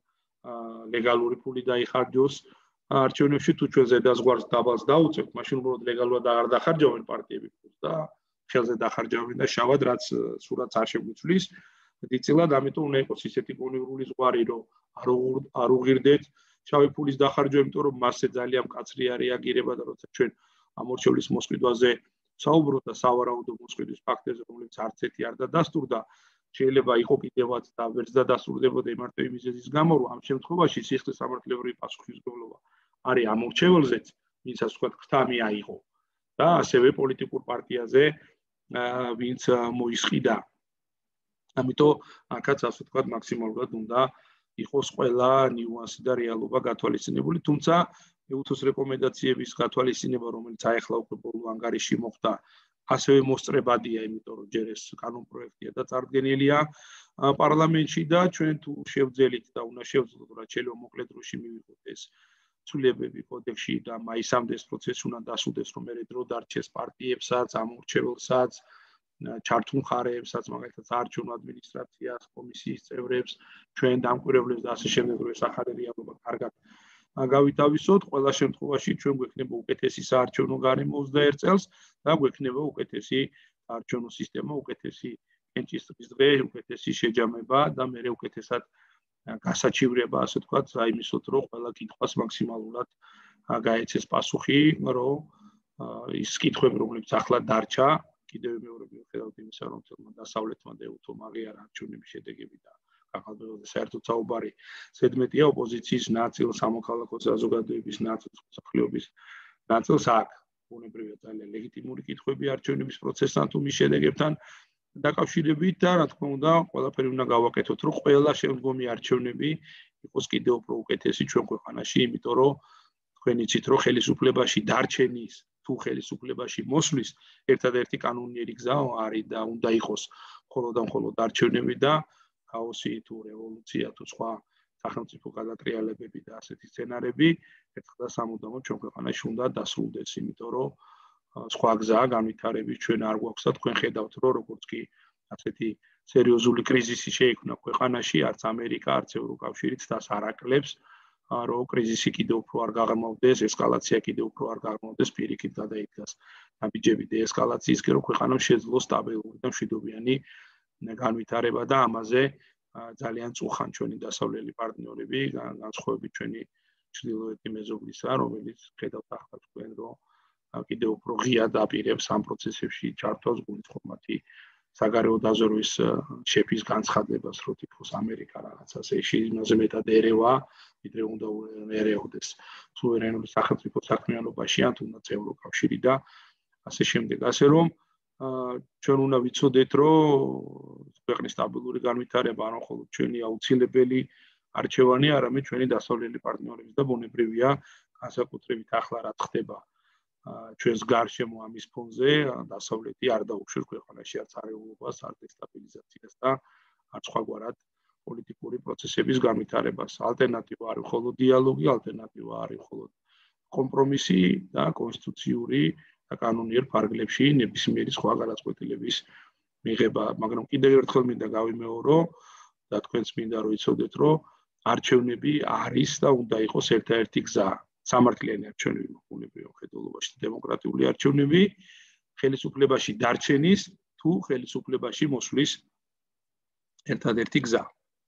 ლეგალური ფული დაიხარჯოს არჩევნებში თუ ჩვენ ზედაზღვარს დაბალს დაუწევთ, მაშინ უბრალოდ ლეგალურად აღარ დახარჯავენ პარტიები ფულს და ხელზე დახარჯავენ და შავად რაც სურათს არ შეგვიცვლის. დიდწილად ამიტომ უნდა იყოს ისეთი კონივრული ზღვარი, რომ არ უღირდეთ შავი ფულის დახარჯვა, იმიტომ რომ მასზე ძალიან მკაცრი რეაგირება და როცა ჩვენ ამორჩევლის მოსყიდვაზე საუბრობთ და სავარაუდო მოსყიდვის ფაქტებზე, რომელიც არც ერთი არ დადასტურდა, შეიძლება იყო კიდევაც და ვერც დადასტურდებოდა მარტივი მიზეზის გამო, რომ ამ შემთხვევაში სისხლის სამართლებრივი პასუხისმგებლობა არის ამორჩეველზეც, ვინცაც თქვა ქრთა მიაიღო და ასევე პოლიტიკურ პარტიაზე, ვინც მოისყიდა. ამიტომ აქაც ასე თქვა მაქსიმალურად უნდა იყოს ყველა ნიუანსი და რეალობა გათვალისწინებული, თუმცა ეუთოს რეკომენდაციების გათვალისწინება, რომელიც აეხლა უკვე ბოლო ანგარიში მოხდა, ასევე მოსწრებადია, იმიტომ რომ ჯერ ეს კანონპროექტია და წარდგენილია პარლამენტში და ჩვენ თუ შევძელით და უნდა შევძლოთ, რომ შეიძლება მოკლედ დროში მივიღოთ ეს ცვლილებები კოდექსში და მაისამდე ეს პროცესი უნდა დასრულდეს, რომ მერე დრო დარჩეს პარტიებსაც, ამორჩეველსაც, ჩართულ მხარეებსაც, მაგალითად საარჩევნო ადმინისტრაციას, კომისიის წევრებს, ჩვენ დამკვირვებლებს და ასე შემდეგ, რომ ეს ახალი რეალობა კარგად გავითავისოთ, ყველა შემთხვევაში ჩვენ გვექნება უკეთესი საარჩევნო გარემო 21 წელს და გვექნება უკეთესი საარჩევნო სისტემა, უკეთესი კენჭისყრის დღე, უკეთესი შეჯამება და მერე უკეთესად გასაჩივრება, ასე ვთქვათ, აიმისოთ, რომ ყველა კითხვას მაქსიმალურად გაეცეს პასუხი, რომ ის კითხვები, რომლებიც ახლა დარჩა, კიდევ მეორე მიუხედავად იმისა, რომ თელმა დასავლეთმა და ეუთომ აღიარა არჩევნების შედეგები და ახალბეოდე საერთოდ საუბარი ზედმეტია ოპოზიციის ნაწილს, სამოქალაქო საზოგადოების ნაწილს, მსახიობის ნაწილს აქ ბუნებრივია ძალიან ლეგიტიმური კითხვები არჩევნების პროცესთან თუ მის შედეგებთან დაკავშირებით და რა თქმა უნდა, ყველაფერი უნდა გავაკეთოთ, რომ ყველა შემდგომი არჩევნები იყოს კიდევ უფრო უკეთესი ჩვენ ქვეყანაში, იმიტომ რომ თქვენ იცით, რომ ხელისუფლებაში დარჩენის თუ ხელისუფლებაში მოსვლის ერთადერთი კანონიერი გზა არის და უნდა იყოს მხოლოდ და მხოლოდ არჩევნები და ქაოსი თუ რევოლუცია თუ სხვა სახელმწიფო გადატრიალებები და ასეთი სცენარები ერთხელ და სამუდამოდ ჩვენ ქვეყანაში უნდა დასრულდეს, იმიტომ რომ სხვა გზა განვითარების ჩვენ არ გვაქვს და თქვენ ხედავთ, რომ როგორც კი ასეთი სერიოზული კრიზისი შეიქმნა ქვეყანაში, არც ამერიკა, არც ევროკავშირიც თავს არ აკლებს, რომ კრიზისი კიდევ უფრო არ გაღრმავდეს, ესკალაცია კიდევ უფრო არ გაღრმავდეს, პირიქით გადაიდგას ნაბიჯები დეესკალაციისკენ, რომ ქვეყანამ შეძლოს სტაბილური და მშვიდობიანი განვითარება და ამაზე ძალიან წუხან ჩვენი დასავლელი პარტნიორები, განსხვავებით ჩვენი ჩრდილოეთი მეზობლისა, რომელიც ხედავთ ახლა თქვენ, რომ კიდევ უფრო ღიად აპირებს ამ პროცესებში ჩართვას გულისხმობათი საგარეო დაზვერვის შეფის განცხადებას, რომ თითქოს ამერიკა რაღაცას იმაზე მეტად ერევა, ვიდრე უნდა ერეოდეს სუვერენული სახელმწიფო საქმიანობაში, ან თუნდაც ევროკავშირი და ასე შემდეგ. ასე რომ ჩვენ უნდა ვიცოდეთ, რომ ქვეყნის სტაბილური განვითარება არა მხოლოდ ჩვენი აუცილებელი არჩევანი, არამედ ჩვენი დასავლელი პარტნიორების და ბუნებრივია განსაკუთრებით ახლა რაც ხდება ჩვენს გარშემო ამის ფონზე, დასავლეთი არ დაუშვებს ქვეყანაში არც არეულობას, არც დესტაბილიზაციას და არც სხვაგვარად პოლიტიკური პროცესების განვითარებას. ალტერნატივა არის მხოლოდ დიალოგი, ალტერნატივა არის მხოლოდ კომპრომისი და კონსტიტუციური და კანონიერ ფარგლებში ნებისმიერი სხვა გადაწყვეტილების მიღება, მაგრამ კიდევ ერთხელ მინდა გავიმეორო და თქვენც მინდა რომ იცოდეთ, რომ არჩევნები არის და უნდა იყოს ერთადერთი გზა. სამართლიანი არჩევნები მოხუნებია მხედველობაში დემოკრატიული არჩევნები ხელისუფლებაში დარჩენის თუ ხელისუფლებაში მოსვლის ერთადერთი გზა.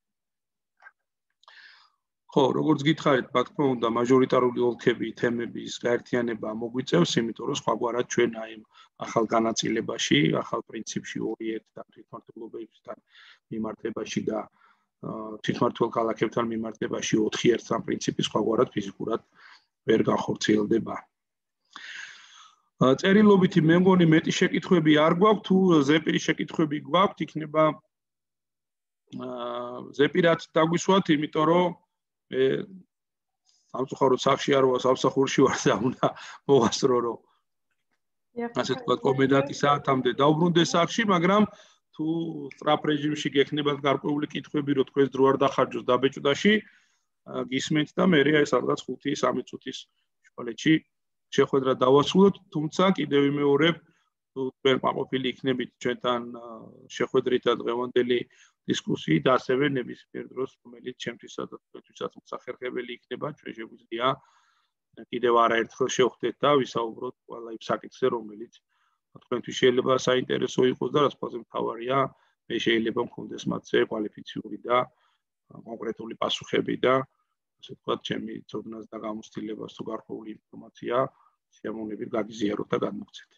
ხო, როგორც გითხარით, რა თქმა უნდა, მაჟორიტარული ოლქები თემების გაერთიანება მოგვიწევს, იმიტომ რომ სხვაგვარად ჩვენ აი ახალ განაწილებაში, ახალ პრინციპში 2-1 და თვითმმართველობებთან მიმართებაში და თვითმმართველ ქალაქებთან მიმართებაში 4-1 პრინციპი სხვაგვარად ფიზიკურად ვერ განხორციელდება. წერილობითი მე მგონი მეტი შეკითხვები არ გვაქვს, თუ ზეპირი შეკითხვები გვაქვს, იქნება ზეპირად დაგვისვათ, იმიტომ რომ მე სამწუხაროდ სახში არ ვარ, სამსახურში ვარ და უნდა მოვასწრო, რომ ასე თქვა კომენდანტი საათამდე დავბრუნდე სახში, მაგრამ თუ სწრაფ რეჟიმში გექნებათ გარკვეული კითხვები, რომ თქვენს დრო არ დახარჯოს დაბეჭდაში, გისმენთ და მე ეს რაღაც 5-3 წუთის შუალედში შეხვედრა დავასრულოთ, თუმცა კიდევ ვიმეორებ, თუ თქვენ მაყოფილი იქნებით ჩვენთან შეხვედრით და დღევანდელი დისკუსიით, ასევე ნებისმიერ დროს, რომელიც ჩემთვისა და თქვენთვისაც მოსახერხებელი იქნება, ჩვენ შეგვიძლია კიდევ არაერთხელ შევხვდეთ და ვისაუბროთ ყველა იმ საკითხზე, რომელიც თქვენთვის შეიძლება საინტერესო იყოს და რაც ყველაზე მთავარია, მე შეიძლება მქონდეს მათზე კვალიფიციური და კონკრეტული პასუხები და ასე ვთქვათ, ჩემი ცოდნას და გამოცდილებას თუ გარკვეული ინფორმაცია სიამოვნებით გაგიზიაროთ და გადმოგცეთ.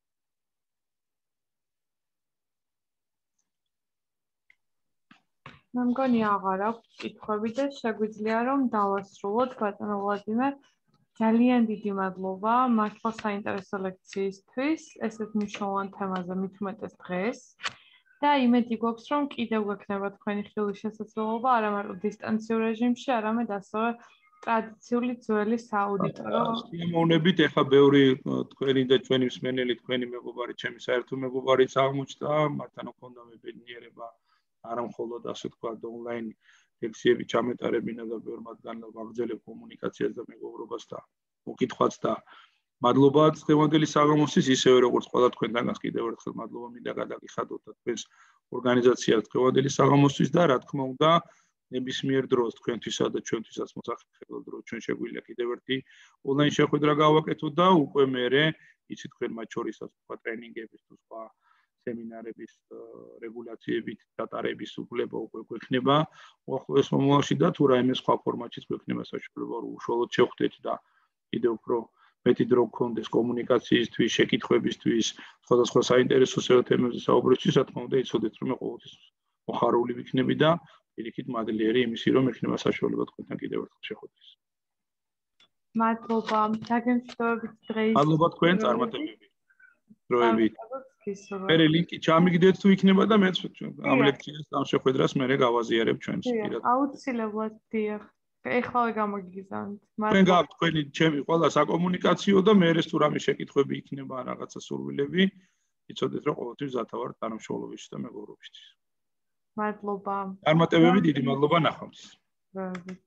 მე მგონი აღარ აქვს კითხვები და შეგვიძლია რომ დავასრულოთ ბატონო ვლადიმერ. ძალიან დიდი მადლობა მართლა საინტერესო ლექციისთვის, ესეთ მნიშვნელოვან თემაზე მით უმეტეს დღეს. და იმედი გვაქვს რომ კიდევ გვექნება თქვენი ხილის შესაძლებლობა არა მარტო დისტანციურ რეჟიმში, არამედ ასევე ტრადიციული ძველი სააუდიტორო. სიამოვნებით ეხა ბევრი თქვენი და ჩვენი მსმენელი, თქვენი მეგობარი, ჩემი საერთო მეგობარიც აღმოჩნდა, მათთან მქონდა მებედნიერება არა მხოლოდ ასე ვთქვათ ონლაინ ლექციები ჩამეტარებინა და ბევრ მათგან ვაგრძელებ კომუნიკაციას და მეგობრობას და მოკითხვას და მადლობა დღევანდელი საღამოსთვის ისევე როგორც ყველა თქვენთანაც კიდევ ერთხელ მადლობა მინდა გადაგიხადოთ და თქვენს ორგანიზაციას დღევანდელი საღამოსთვის და რა თქმა უნდა ნებისმიერ დროს თქვენთვისა და ჩვენთვისაც მოსახერხებელ დროს ჩვენ შეგვიძლია კიდევ ერთი ონლაინ შეხვედრა გავაკეთოთ და უკვე მერე იცით თქვენ მათ შორისაც თქვა ტრენინგების თუ სხვა სემინარების რეგულაციებით დატარების უფლება უკვე გვექნება უახლოეს მომავალში და თუ რაიმე სხვა ფორმატშიც გვექნება საშუალება რომ უშუალოდ შევხვდეთ და კიდევ უფრო მეტი დრო გქონდეს კომუნიკაციისთვის, შეკითხვებისთვის, სხვადასხვა საინტერესო თემებზე საუბრისთვის, რა თქმა უნდა, იცოდეთ რომ მე ყოველთვის მოხარული ვიქნები და პირიქით მადლიერი იმისი რომ ექნება საშუალება თქვენთან კიდევ ერთხელ შეხვედრის. მადლობა, დაგემშვიდობებით დღეს. მადლობა თქვენ წარმატებებით. დროებით. მე ლინკი ჩამიგდეთ თუ იქნება და მეც ამ ლექციას ამ შეხვედრას მე გავაზიარებ ჩვენს პირად. აუცილებლად დიახ. ეხლავე გამოგიგზავნით. თქვენ გაქვთ თქვენი ჩემი ყველა საკომუნიკაციო და მე ეს თუ რამე შეკითხვები იქნება რაღაცა სურვილები, იცოდეთ რომ ყოველთვის ზათავარ თანამშრომლობისთვის და მეგობრობისთვის. მადლობა. წარმატებები დიდი მადლობა ნახვამდის.